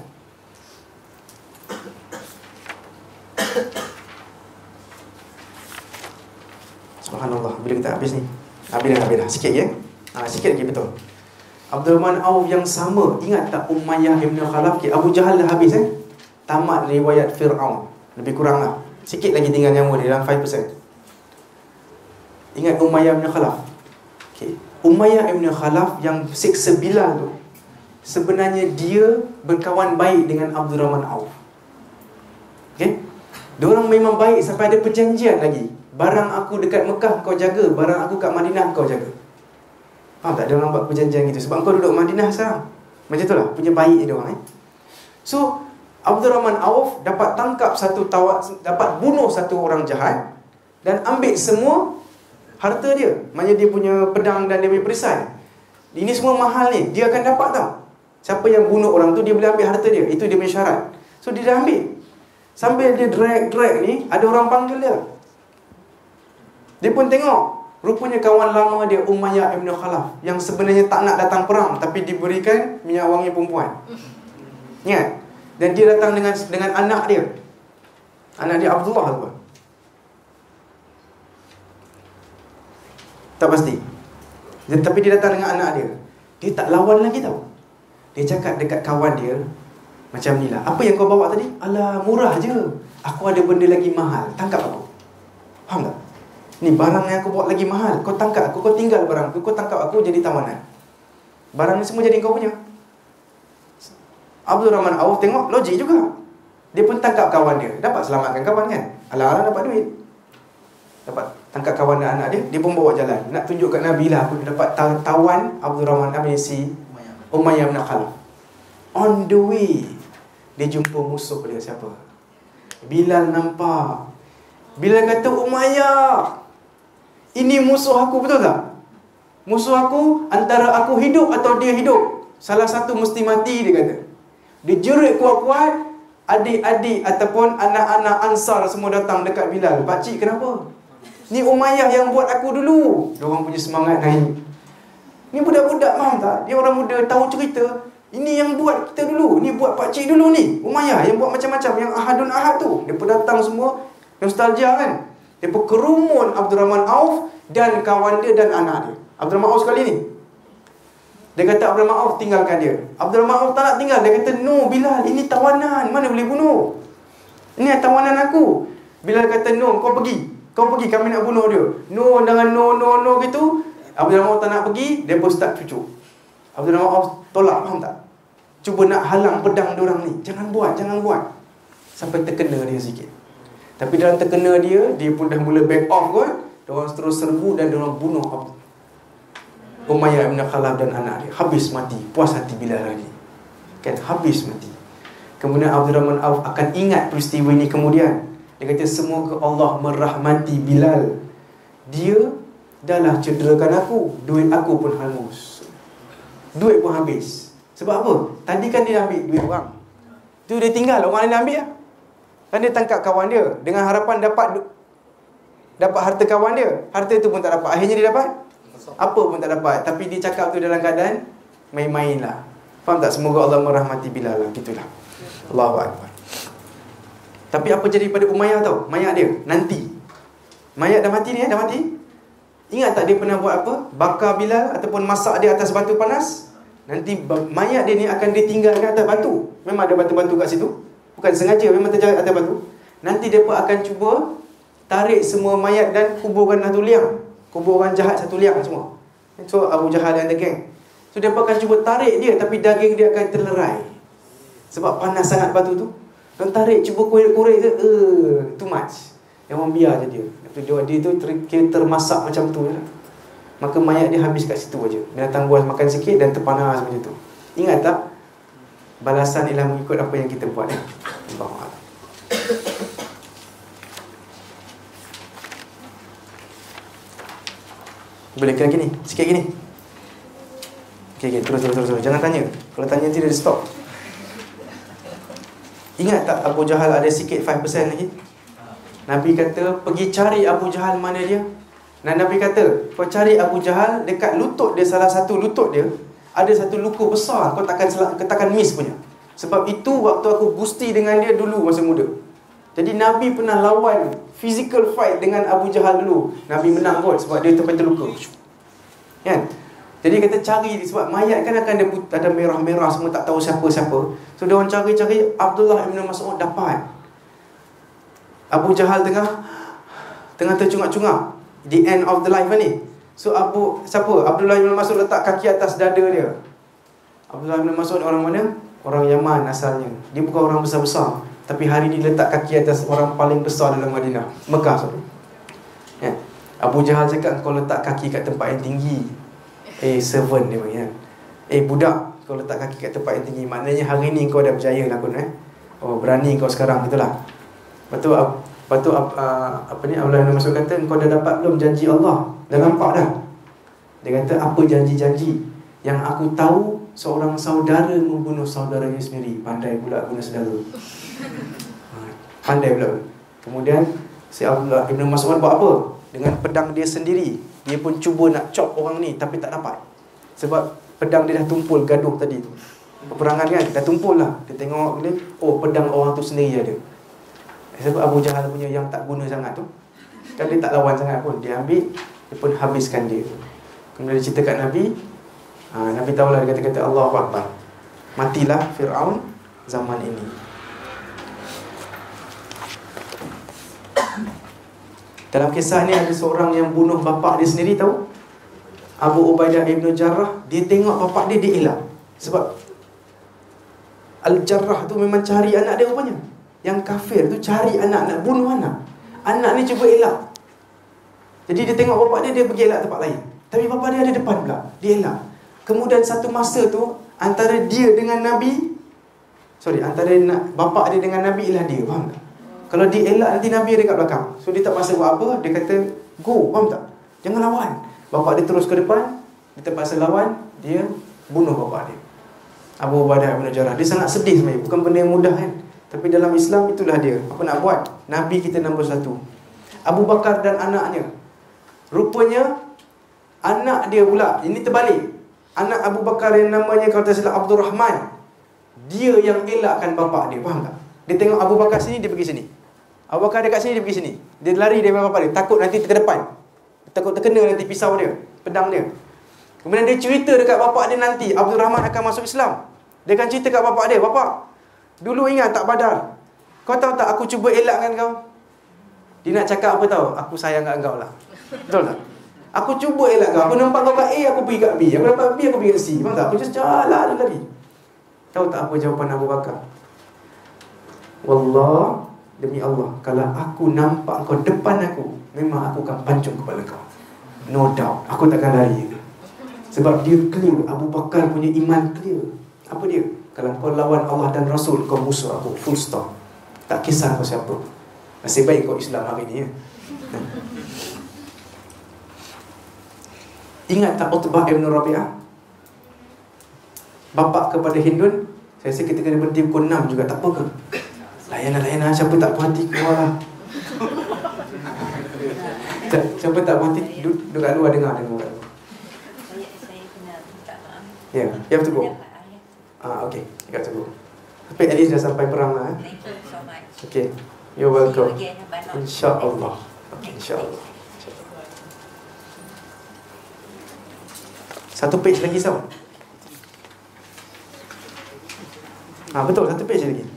[SPEAKER 1] Subhanallah, bila kita habis ni? Habis dah. Sikit ya? Sikit lagi betul. Abdurrahman Auf yang sama. Ingat tak Umayyah ibn Khalaf? Abu Jahal dah habis tamat riwayat Fir'aun. Lebih kurang lah. Sikit lagi tinggal nyawa dia dalam 5%. Ingat Umayyah ibn Khalaf? Umayyah ibn Khalaf yang siksa Bilal tu, sebenarnya dia berkawan baik dengan Abdurrahman Auf. Diorang memang baik sampai ada perjanjian lagi. Barang aku dekat Mekah kau jaga, barang aku kat Madinah kau jaga. Faham tak? Diorang buat perjanjian gitu. Sebab kau duduk Madinah sekarang. Macam tu lah, punya baik diorang. So Abdurrahman Auf dapat tangkap dapat bunuh satu orang jahat dan ambil semua harta dia. Maksudnya dia punya pedang dan dia punya perisai. Ini semua mahal ni, dia akan dapat tau. Siapa yang bunuh orang tu, dia boleh ambil harta dia. Itu dia punya syarat. So dia dah ambil. Sambil dia drag ni, ada orang panggil dia. Dia pun tengok, rupanya kawan lama dia Umayyah ibn Khalaf, yang sebenarnya tak nak datang perang, tapi diberikan minyak wangi perempuan. Ingat? Dan dia datang dengan anak dia. Anak dia Abdullah tu. Tak pasti. Tapi dia datang dengan anak dia. Dia tak lawan lagi tau. Dia cakap dekat kawan dia macam ni lah, apa yang kau bawa tadi? Alah, murah je. Aku ada benda lagi mahal. Tangkap aku. Faham tak? Ni barang yang aku bawa lagi mahal. Kau tangkap aku, kau tinggal barang aku, kau tangkap aku jadi tawanan. Barang ni semua jadi kau punya. Abdul Rahman Auf tengok logik juga. Dia pun tangkap kawan dia. Dapat selamatkan kawan kan. Alang-alang dapat duit. Dapat tangkap kawan dan anak dia. Dia pun bawa jalan. Nak tunjuk kat Nabi lah, aku dapat tawan Abdul Rahman si Umayyah bin Khalaf. On the way, dia jumpa musuh dia. Siapa? Bilal nampak. Bilal kata, Umayyah, ini musuh aku, betul tak? Musuh aku, antara aku hidup atau dia hidup, salah satu mesti mati, dia kata. Dia jerit kuat-kuat. Adik-adik ataupun anak-anak Ansar semua datang dekat Bilal. Pakcik, kenapa? Ni Umayyah yang buat aku dulu. Diorang punya semangat naik. Ni budak-budak, faham tak? Dia orang muda tahu cerita. Ini yang buat kita dulu. Ni buat pakcik dulu ni. Umayyah yang buat macam-macam. Yang ahadun ahad tu. Dia pun datang semua. Nostalgia kan. Dia pun kerumun Abdul Rahman Auf dan kawan dia dan anak dia. Abdul Rahman Auf sekali ni. Dia kata Abdul Rahman Auf tinggalkan dia. Abdul Rahman Auf tak nak tinggal. Dia kata, no Bilal, ini tawanan. Mana boleh bunuh? Ini tawanan aku. Bilal kata, no, kau pergi. Kau pergi, kami nak bunuh dia. No, dengan no gitu. Abdul Rahman Auf tak nak pergi. Dia pun start cucuk. Abdul Rahman Auf tolak, faham tak? Cuba nak halang pedang diorang ni. Jangan buat. Sampai terkena dia sikit. Tapi dalam terkena dia pun dah mula back off kot. Diorang terus serbu dan diorang bunuh Umayyah bin Khalaf dan anak dia. Habis mati. Puas hati Bilal lagi. Kan, habis mati. Kemudian Abdul Rahman Auf akan ingat peristiwa ini kemudian. Dia kata, semoga Allah merahmati Bilal. Dia dah lah cederakan aku. Duit aku pun hangus. Duit pun habis. Sebab apa? Tadi kan dia ambil duit orang. Tu dia tinggal, orang lain ambil lah. Kan dia tangkap kawan dia dengan harapan dapat harta kawan dia. Harta tu pun tak dapat. Akhirnya dia dapat apa pun tak dapat. Tapi dia cakap tu dalam keadaan main-main lah. Faham tak? Semoga Allah merahmati Bilal lah. Gitulah. Allahu Akbar. Tapi apa jadi pada Umayyah tau? Mayat dia nanti. Mayat dah mati ni, dah mati. Ingat tak dia pernah buat apa? Bakar Bilal ataupun masak dia atas batu panas. Nanti mayat dia ni akan ditinggalkan atas batu. Memang ada batu-batu kat situ. Bukan sengaja, memang terjaga atas batu. Nanti dia pun akan cuba tarik semua mayat dan kuburkan satu liang. Kubur orang jahat satu liang semua. So Abu Jahal dan the gang. So dia pun akan cuba tarik dia, tapi daging dia akan terlerai. Sebab panas sangat batu tu. Dan tarik, cuba korek-korek je, too much. Yang orang biar je dia. Dia tu termasak macam tu je. Maka mayat dia habis kat situ aja. Binatang buas makan sikit dan terpanas macam tu. Ingat tak? Balasan ialah mengikut apa yang kita buat. Allah. Boleh kena gini, sikit gini. Okay, terus. Jangan tanya. Kalau tanya nanti dia stop. Ingat tak Abu Jahal ada sikit 5% lagi? Nabi kata, pergi cari Abu Jahal mana dia. Dan Nabi kata, kau cari Abu Jahal dekat lutut dia, salah satu lutut dia ada satu luka besar. Kau takkan miss punya. Sebab itu waktu aku gusti dengan dia dulu masa muda. Jadi Nabi pernah lawan physical fight dengan Abu Jahal dulu. Nabi menang kot sebab dia terluka. Kan? Jadi kata cari, sebab mayat kan akan ada merah-merah semua, tak tahu siapa-siapa. So dia orang cari. Abdullah bin Mas'ud dapat. Abu Jahal tengah tercungak-cungak. The end of the life ni. So Abdullah bin Mas'ud letak kaki atas dada dia. Abdullah bin Mas'ud orang mana? Orang Yaman asalnya. Dia bukan orang besar-besar. Tapi hari ni letak kaki atas orang paling besar dalam Madinah, Mekah. Ya. Abu Jahal cakap, kau letak kaki kat tempat yang tinggi. Servant dia panggil. Budak, kau letak kaki kat tempat yang tinggi. Maknanya hari ni kau dah berjaya lah pun. Berani kau sekarang, itulah. Lepas tu Abdullah bin Mas'ud kata, kau dah dapat belum janji Allah? Dah nampak dah. Dia kata, apa janji-janji? Yang aku tahu, seorang saudara membunuh saudaranya sendiri. Pandai pula guna saudara. Pandai pula. Kemudian si Abdullah bin Mas'ud buat apa? Dengan pedang dia sendiri, dia pun cuba nak chop orang ni, tapi tak dapat. Sebab pedang dia dah tumpul gaduh tadi tu. Peperangan kan, dah tumpul lah. Dia tengok dia, pedang orang tu sendiri ada. Sebab Abu Jahal punya yang tak guna sangat tu, kan dia tak lawan sangat pun. Dia ambil, dia pun habiskan dia. Kemudian dia cerita kat Nabi. Nabi tahulah, dia kata Allahu Akbar. Matilah Fir'aun zaman ini. Dalam kisah ni ada seorang yang bunuh bapak dia sendiri, tahu? Abu Ubaidah Ibn Jarrah. Dia tengok bapak dia elak. Sebab Al-Jarrah tu memang cari anak dia rupanya. Yang kafir tu cari anak, nak bunuh anak. Anak ni cuba elak. Jadi dia tengok bapak dia, dia pergi elak tempat lain. Tapi bapak dia ada depan pula, dia elak. Kemudian satu masa tu, antara dia dengan Nabi, antara bapak dia dengan Nabi ialah dia, faham tak? Kalau dia elak, nanti Nabi ada kat belakang. So dia tak masa buat apa, dia kata go, faham tak? Jangan lawan. Bapak dia terus ke depan, dia terpaksa lawan, dia bunuh bapak dia, Abu Ubaidah bin Jarrah. Dia sangat sedih sebenarnya, bukan benda yang mudah kan. Tapi dalam Islam itulah dia. Apa nak buat? Nabi kita nombor satu. Abu Bakar dan anaknya. Rupanya anak dia pula, ini terbalik. Anak Abu Bakar yang namanya, kalau tak silap, Abdul Rahman, dia yang elakkan bapak dia, faham tak? Dia tengok Abu Bakar sini, dia pergi sini. Abu Bakar dekat sini, dia pergi sini. Dia lari daripada bapak dia, takut nanti ke depan, takut terkena nanti pisau dia, pedang dia. Kemudian dia cerita dekat bapak dia nanti Abdul Rahman akan masuk Islam. Dia akan cerita kat bapak dia, bapak, dulu ingat tak Badar? Kau tahu tak aku cuba elakkan kau? Dia nak cakap apa tahu? Aku sayang kat kau lah. Betul tak? Aku cuba elak kau. Aku nampak kau kat A, aku pergi kat B. Aku nampak B, aku pergi kat C. Faham tak? Aku just jalan lagi. Tahu tak apa jawapan Abu Bakar? Wallah, demi Allah, kalau aku nampak kau depan aku, memang aku akan pancung kepala kau. No doubt. Aku takkan lari. Sebab dia clear. Abu Bakar punya iman clear. Apa dia? Kalau kau lawan Allah dan Rasul, kau musuh aku. Full stop. Tak kisah kau siapa. Nasib baik kau Islam hari ni ya. Ingat tak Utbah Ibn Rabi'ah? Bapak kepada Hindun. Saya rasa kita kena berhenti pukul 6 juga. Tak apa ke? Layan-layan siapa tak puas hati keluar lah. Siapa tak puas hati duduk kat luar dengar.
[SPEAKER 6] Saya kena minta maaf.
[SPEAKER 1] Ya, you have to go. Okay, you have to go. Tapi at least dah sampai perang lah.
[SPEAKER 6] Thank you so much.
[SPEAKER 1] Okay, you're welcome.
[SPEAKER 6] See you again, Abang.
[SPEAKER 1] InsyaAllah. Okay, InsyaAllah. Satu page lagi sama. Betul, satu page lagi.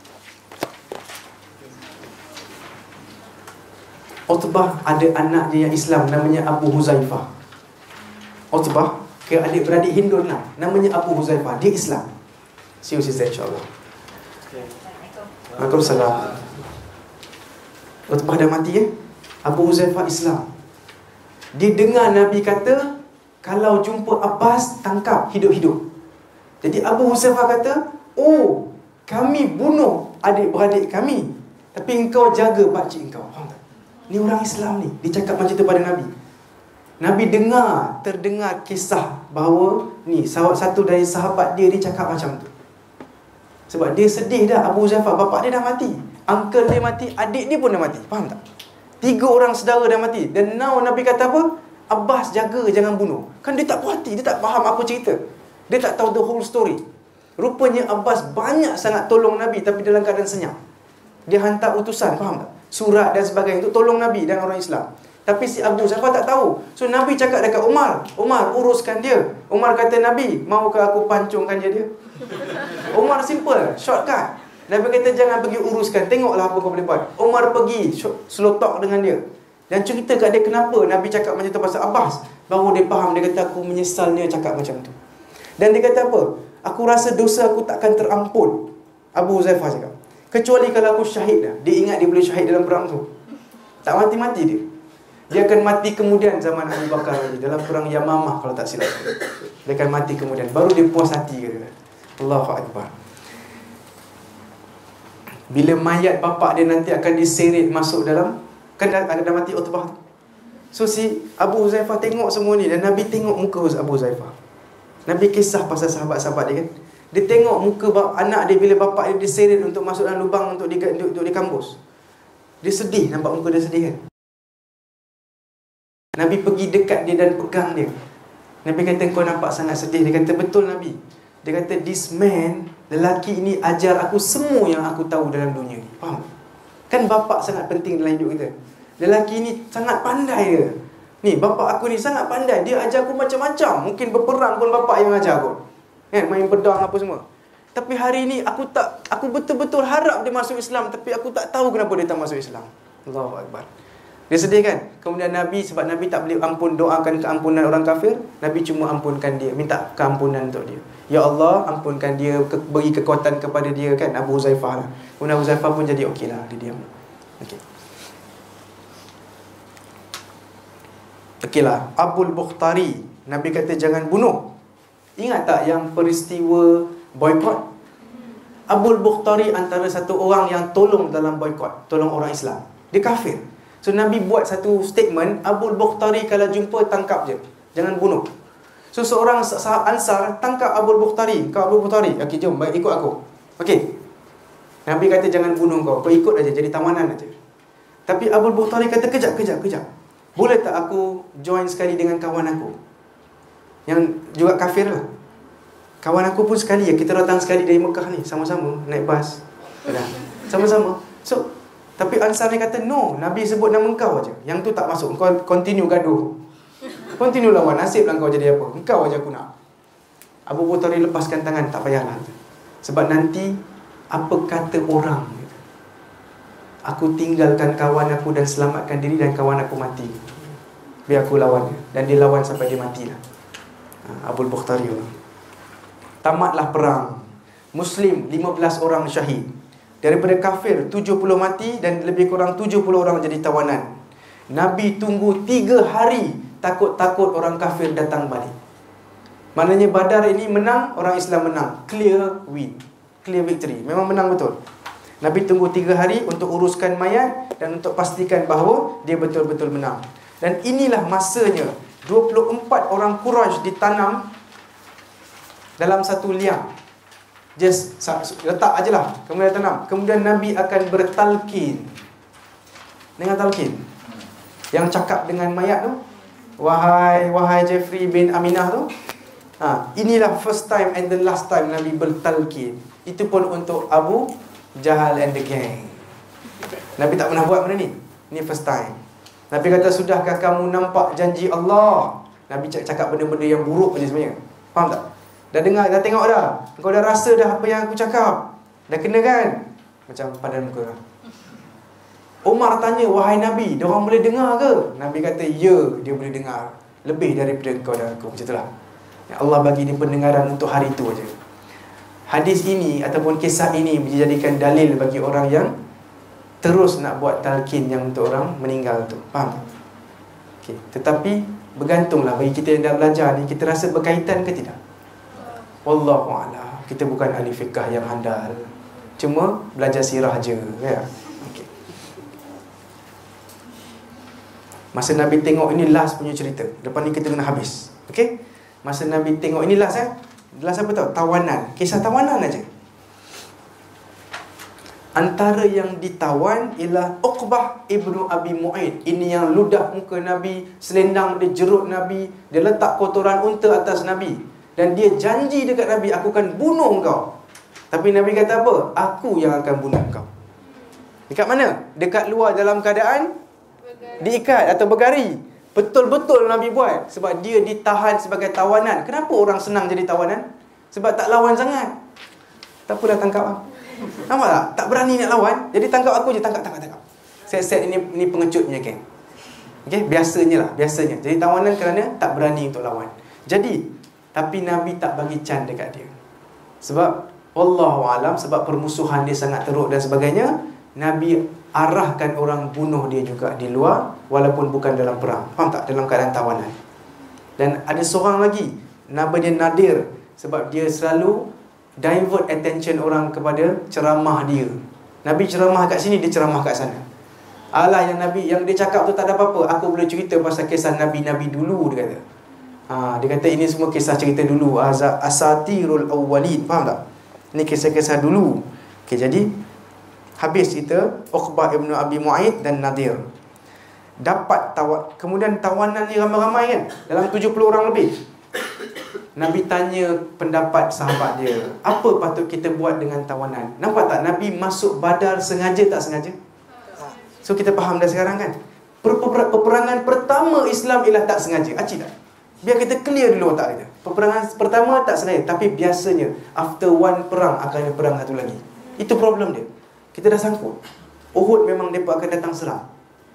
[SPEAKER 1] Utbah ada anak dia yang Islam, namanya Abu Huzaifah. Utbah ke adik-beradik Hindun lah, namanya Abu Huzaifah. Dia Islam. See you sister insyaAllah. Waalaikumsalam. Utbah dah mati ya. Abu Huzaifah Islam. Dia dengar Nabi kata, kalau jumpa Abbas, tangkap hidup-hidup. Jadi Abu Huzaifah kata, oh, kami bunuh adik-beradik kami, tapi engkau jaga pakcik engkau. Faham tak? Ni orang Islam ni, dia cakap macam tu pada Nabi. Nabi terdengar kisah bahawa ni satu dari sahabat dia cakap macam tu. Sebab dia sedih dah. Abu Huzaifah, bapak dia dah mati, uncle dia mati, adik dia pun dah mati. Faham tak? 3 orang saudara dah mati. Dan now Nabi kata apa? Abbas jaga, jangan bunuh. Kan dia tak puas hati, dia tak faham apa cerita. Dia tak tahu the whole story. Rupanya Abbas banyak sangat tolong Nabi, tapi dalam keadaan senyap. Dia hantar utusan, faham tak? Surat dan sebagainya untuk tolong Nabi dan orang Islam. Tapi si Abu Huzaifah tak tahu. So Nabi cakap dekat Umar, uruskan dia. Umar kata, Nabi, maukah aku pancungkan dia? Umar simple, shortcut. Nabi kata jangan pergi uruskan, tengoklah apa kau boleh buat. Umar pergi slow talk dengan dia dan cerita kat dia kenapa Nabi cakap macam tu pasal Abbas. Baru dia faham. Dia kata aku menyesal dia cakap macam tu. Dan dia kata apa? Aku rasa dosa aku takkan terampun. Abu Huzaifah cakap, kecuali kalau aku syahid dah. Dia ingat dia boleh syahid dalam perang tu. Tak mati-mati dia. Dia akan mati kemudian zaman Abu Bakar lagi, dalam perang Yamamah kalau tak silap. Dia akan mati kemudian. Baru dia puas hati kata. Allahu Akbar. Bila mayat bapak dia nanti akan diseret masuk dalam, kan dah mati Utbah tu. So si Abu Huzaifah tengok semua ni, dan Nabi tengok muka Abu Huzaifah. Nabi kisah pasal sahabat-sahabat dia kan. Dia tengok muka anak dia bila bapak dia diseret untuk masuk dalam lubang untuk dikambus. Dia sedih, nampak muka dia sedih kan. Nabi pergi dekat dia dan pegang dia. Nabi kata, kau nampak sangat sedih. Dia kata, betul Nabi. Dia kata, this man, lelaki ini ajar aku semua yang aku tahu dalam dunia ni. Faham? Kan bapak sangat penting dalam hidup kita. Lelaki ni sangat pandai dia. Ni, bapak aku ni sangat pandai. Dia ajar aku macam-macam. Mungkin berperang pun bapak yang ajar aku. Kan, main pedang apa semua. Tapi hari ni aku betul-betul harap dia masuk Islam, tapi aku tak tahu kenapa dia tak masuk Islam. Allahu Akbar. Dia sedih kan? Kemudian Nabi, sebab Nabi tak boleh doakan keampunan orang kafir, Nabi cuma ampunkan dia, minta keampunan untuk dia. Ya Allah, ampunkan dia, beri kekuatan kepada dia kan, Abu Huzaifah lah. Kemudian Abu Huzaifah pun jadi okey lah, dia diam. Okey. Okeylah, Abul Bukhtari, Nabi kata jangan bunuh. Ingat tak yang peristiwa boykot? Abul Bukhtari antara satu orang yang tolong dalam boykot, tolong orang Islam. Dia kafir. So Nabi buat satu statement, Abul Bukhtari kalau jumpa tangkap je, jangan bunuh. So seorang Ansar tangkap Abul Bukhtari. Kau Abul Bukhtari, okey jom, baik ikut aku. Okey. Nabi kata jangan bunuh kau ikut aja, jadi tawanan aja. Tapi Abul Bukhtari kata kejap. Boleh tak aku join sekali dengan kawan aku yang juga kafir lah. Kawan aku pun sekali ya, kita datang sekali dari Mekah ni, sama-sama naik bas. Sama-sama. So tapi Ansar ni kata no, Nabi sebut nama engkau aja. Yang tu tak masuk. Kau continue gaduh, continue lawan, nasiblah kau jadi apa. Engkau aja aku nak. Abu Bukhtari lepaskan tangan, tak payahlah. Sebab nanti apa kata orang, aku tinggalkan kawan aku dan selamatkan diri, dan kawan aku mati, biar aku lawan dia. Dan dia lawan sampai dia matilah. Abul Bukhtari. Tamatlah perang. Muslim 15 orang syahid. Daripada kafir 70 mati, dan lebih kurang 70 orang jadi tawanan. Nabi tunggu 3 hari, takut-takut orang kafir datang balik. Maknanya Badar ini menang, orang Islam menang. Clear win, clear victory. Memang menang betul. Nabi tunggu 3 hari untuk uruskan mayat dan untuk pastikan bahawa dia betul-betul menang. Dan inilah masanya 24 orang Quraisy ditanam dalam satu liang. Just letak aje lah, kemudian tanam. Kemudian Nabi akan bertalqin. Dengan talqin, yang cakap dengan mayat tu, Wahai Jeffrey bin Aminah tu. Inilah first time and the last time Nabi bertalqin. Itu pun untuk Abu Jahal and the gang. Nabi tak pernah buat benda ni. Ini first time. Nabi kata, sudahkah kamu nampak janji Allah? Nabi cakap benda-benda yang buruk je sebenarnya. Faham tak? Dah dengar, dah tengok dah. Kau dah rasa dah apa yang aku cakap. Dah kena kan? Macam padan muka. Umar tanya, wahai Nabi, diorang boleh dengar ke? Nabi kata, ya, dia boleh dengar. Lebih daripada kau dan aku. Macam itulah. Allah bagi dia pendengaran untuk hari itu aja. Hadis ini ataupun kisah ini dijadikan dalil bagi orang yang terus nak buat talqin yang untuk orang meninggal tu. Faham? Okay. Tetapi bergantunglah bagi kita yang dah belajar ni, kita rasa berkaitan ke tidak? Wallahu a'lam. Kita bukan ahli fiqh yang handal, cuma belajar sirah je, ya. Okay. Masa Nabi tengok, ini last punya cerita. Lepas ni kita kena habis. Okey? Masa Nabi tengok, ini last last apa tahu? Tawanan. Kisah tawanan aja. Antara yang ditawan ialah Uqbah ibnu Abi Mu'aid. Ini yang ludah muka Nabi, selendang dia jerut Nabi, dia letak kotoran unta atas Nabi. Dan dia janji dekat Nabi, aku akan bunuh engkau. Tapi Nabi kata apa? Aku yang akan bunuh engkau. Dekat mana? Dekat luar dalam keadaan diikat atau bergari. Betul-betul Nabi buat. Sebab dia ditahan sebagai tawanan. Kenapa orang senang jadi tawanan? Sebab tak lawan sangat. Tak apa dah tangkap lah. Nampak tak? Tak berani nak lawan. Jadi tangkap aku je, tangkap. Set-set ini pengecutnya, geng. Okay? Biasanya lah, biasanya. Jadi tawanan kerana tak berani untuk lawan. Jadi tapi Nabi tak bagi can dekat dia. Sebab wallahualam, sebab permusuhan dia sangat teruk dan sebagainya, Nabi arahkan orang bunuh dia juga di luar, walaupun bukan dalam perang. Faham tak? Dalam keadaan tawanan. Dan ada seorang lagi, nama dia Nadir. Sebab dia selalu divert attention orang kepada ceramah dia. Nabi ceramah kat sini, dia ceramah kat sana. Alah, yang dia cakap tu tak ada apa-apa. Aku boleh cerita pasal kisah Nabi-Nabi dulu, dia kata. Dia kata ini semua kisah cerita dulu, asatirul awwalin. Faham tak? Ini kisah-kisah dulu. Okay, jadi habis cerita Uqbah ibnu Abi Mu'aid dan Nadir. Dapat kemudian tawanan ni ramai-ramai kan, dalam 70 orang lebih. Nabi tanya pendapat sahabat dia, apa patut kita buat dengan tawanan? Nampak tak Nabi masuk Badar sengaja tak sengaja? So kita faham dah sekarang kan, peperangan pertama Islam ialah tak sengaja. Acik tak? Biar kita clear dulu otak kita. Peperangan pertama tak sengaja, tapi biasanya after one perang akan ada perang satu lagi. Itu problem dia. Kita dah sangkut. Uhud memang mereka akan datang serang.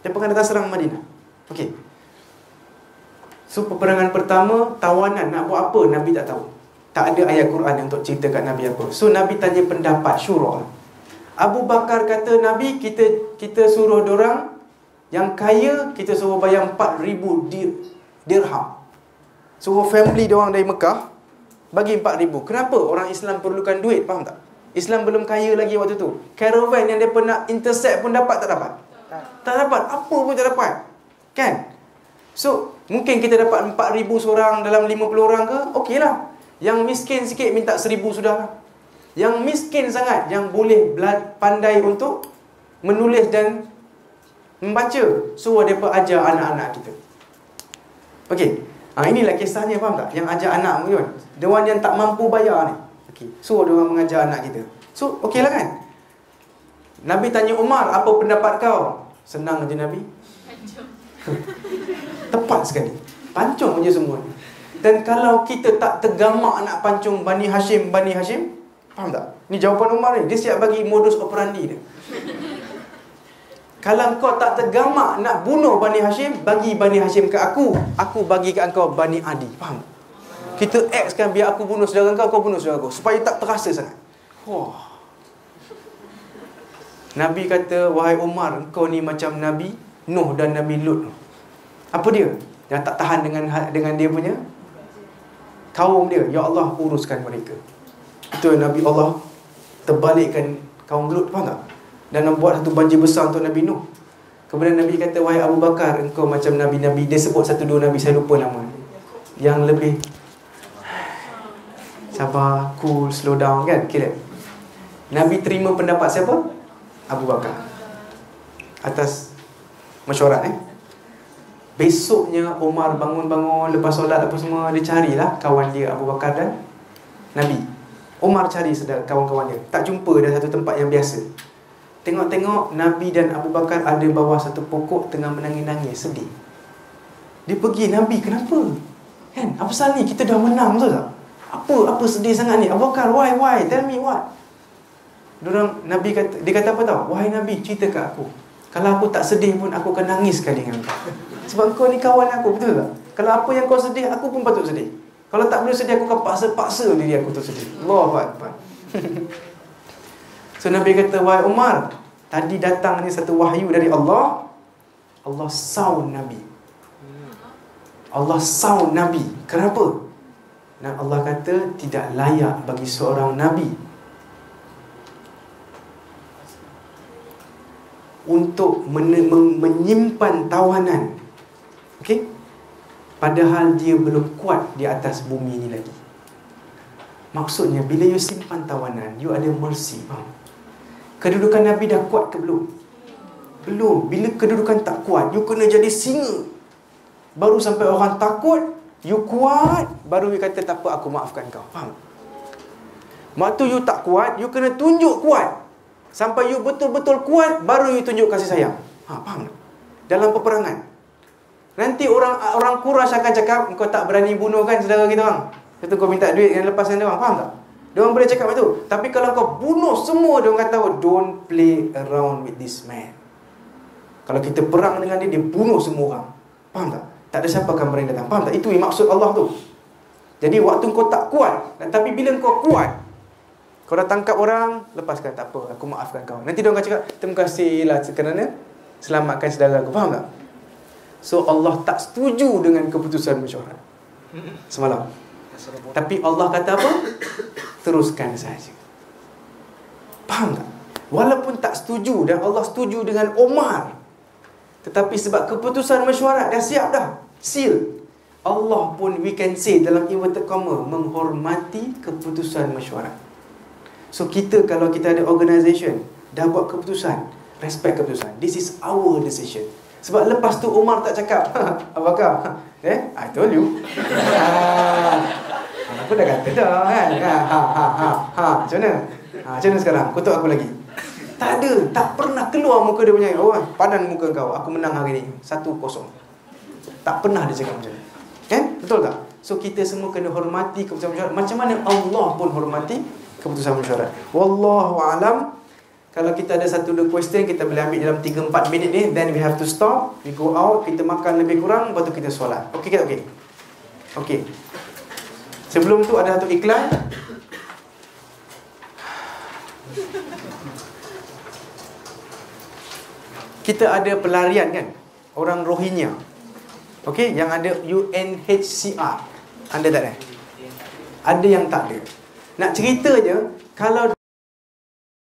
[SPEAKER 1] Dia akan datang serang Madinah. Okey. So peperangan pertama, tawanan nak buat apa Nabi tak tahu. Tak ada ayat Quran untuk cerita kat Nabi apa. So Nabi tanya pendapat, syura. Abu Bakar kata, Nabi, kita suruh dorang yang kaya, kita suruh bayar 4,000 dirham. Suruh family diorang dari Mekah bagi 4,000. Kenapa? Orang Islam perlukan duit, faham tak? Islam belum kaya lagi waktu tu. Caravan yang mereka nak intercept pun dapat tak dapat? Tak dapat. Apa pun tak dapat. Kan? So, mungkin kita dapat 4,000 seorang dalam 50 orang ke? Okey lah. Yang miskin sikit minta 1,000 sudah lah. Yang miskin sangat, yang boleh pandai untuk menulis dan membaca, suruh mereka ajar anak-anak kita. Okey. Inilah kisahnya, faham tak? Yang ajar anak pun. The one yang tak mampu bayar ni. Okey. Suruh dia orang mengajar anak kita. So, okey lah kan? Nabi tanya Umar, apa pendapat kau? Senang je Nabi. Tepat sekali. Pancung je semua. Dan kalau kita tak tergamak nak pancung Bani Hashim, faham tak? Ni jawapan Umar ni. Dia siap bagi modus operandi dia. Kalau kau tak tergamak nak bunuh Bani Hashim, bagi Bani Hashim ke aku. Aku bagi ke engkau Bani Adi. Faham? Kita kan biar aku bunuh saudara kau, kau bunuh saudara kau. Supaya tak terasa sangat. Wah. Nabi kata, wahai Umar, engkau ni macam Nabi Nuh dan Nabi Lut. Apa dia? Dia tak tahan dengan dia punya kaum dia. Ya Allah, uruskan mereka. Itu Nabi Allah terbalikkan kaum Lut, faham tak? Dan buat satu banjir besar untuk Nabi Nuh. Kemudian Nabi kata, wahai Abu Bakar, engkau macam Nabi-Nabi. Dia sebut 1-2 Nabi, saya lupa nama. Yang lebih sabar, cool, slow down kan? Kira Nabi terima pendapat siapa? Abu Bakar. Atas mesyuarat Besoknya Umar bangun-bangun, lepas solat apa semua, dia carilah kawan dia Abu Bakar dan Nabi. Umar cari kawan-kawan dia, tak jumpa dah satu tempat yang biasa. Tengok-tengok Nabi dan Abu Bakar ada bawah satu pokok tengah menangis-nangis, sedih. Dia pergi, Nabi kenapa? Kan, apa pasal ni? Kita dah menang, betul tak? Apa sedih sangat ni? Abu Bakar, why? Tell me what? Nabi kata, dia kata apa tau? Wahai Nabi, cerita kat aku. Kalau aku tak sedih pun, aku akan nangis sekali dengan kau. Sebab kau ni kawan aku, betul tak? Kalau apa yang kau sedih, aku pun patut sedih. Kalau tak boleh sedih, aku akan paksa diri aku untuk sedih. Allahu Akbar. So Nabi kata, wahai Umar, tadi datang ni satu wahyu dari Allah. Allah sound Nabi. Allah sound Nabi. Kenapa? Dan Allah kata tidak layak bagi seorang Nabi untuk menyimpan tawanan. Okey? Padahal dia belum kuat di atas bumi ni lagi. Maksudnya bila you simpan tawanan, you ada mercy, faham? Kedudukan Nabi dah kuat ke belum? Belum. Bila kedudukan tak kuat, you kena jadi singa. Baru sampai orang takut, you kuat, baru you kata tak apa, aku maafkan kau. Faham? Waktu you tak kuat, you kena tunjuk kuat. Sampai you betul-betul kuat, baru you tunjuk kasih sayang. Faham tak? Dalam peperangan. Nanti orang Quraisy akan cakap, kau tak berani bunuh kan saudara kita orang. Lepas tu kau minta duit dengan lepaskan dia orang. Faham tak? Dia orang boleh cakap macam tu. Tapi kalau kau bunuh semua, dia orang kata, don't play around with this man. Kalau kita perang dengan dia, dia bunuh semua orang. Faham tak? Tak ada siapa akan berani datang. Faham tak? Itu maksud Allah tu. Jadi waktu kau tak kuat, tapi bila kau kuat, kau dah tangkap orang, lepaskan, tak apa, aku maafkan kau. Nanti dia orang akan cakap, terima kasihlah kerana selamatkan saudara aku. Faham tak? So Allah tak setuju dengan keputusan mesyuarat semalam. Tapi Allah kata apa? Teruskan saja. Faham tak? Walaupun tak setuju dan Allah setuju dengan Umar, tetapi sebab keputusan mesyuarat dah siap dah, seal, Allah pun we can say dalam inverted comma menghormati keputusan mesyuarat. So kita kalau kita ada organisation dah buat keputusan, respect keputusan. This is our decision. Sebab lepas tu Umar tak cakap, apakah? I told you. Aku dah kata dah kan. Macam mana? Macam mana sekarang? Kutuk aku lagi. Tak ada, tak pernah keluar muka dia punya. Oh, padan muka kau, aku menang hari ni 1-0. Tak pernah dia cakap macam ni. Kan? Betul tak? So kita semua kena hormati keputusan mesyuarat. Macam mana Allah pun hormati keputusan mesyuarat. Wallahu alam. Kalau kita ada 1-2 question, kita boleh ambil dalam 3-4 minit ni. Then we have to stop, we go out, kita makan lebih kurang, lepas tu kita solat. Okey ke? Okey. Okey. Sebelum tu ada satu iklan. Kita ada pelarian kan, orang Rohingya. Okey, yang ada UNHCR. Anda tak ada? Ada yang tak ada. Nak cerita je, kalau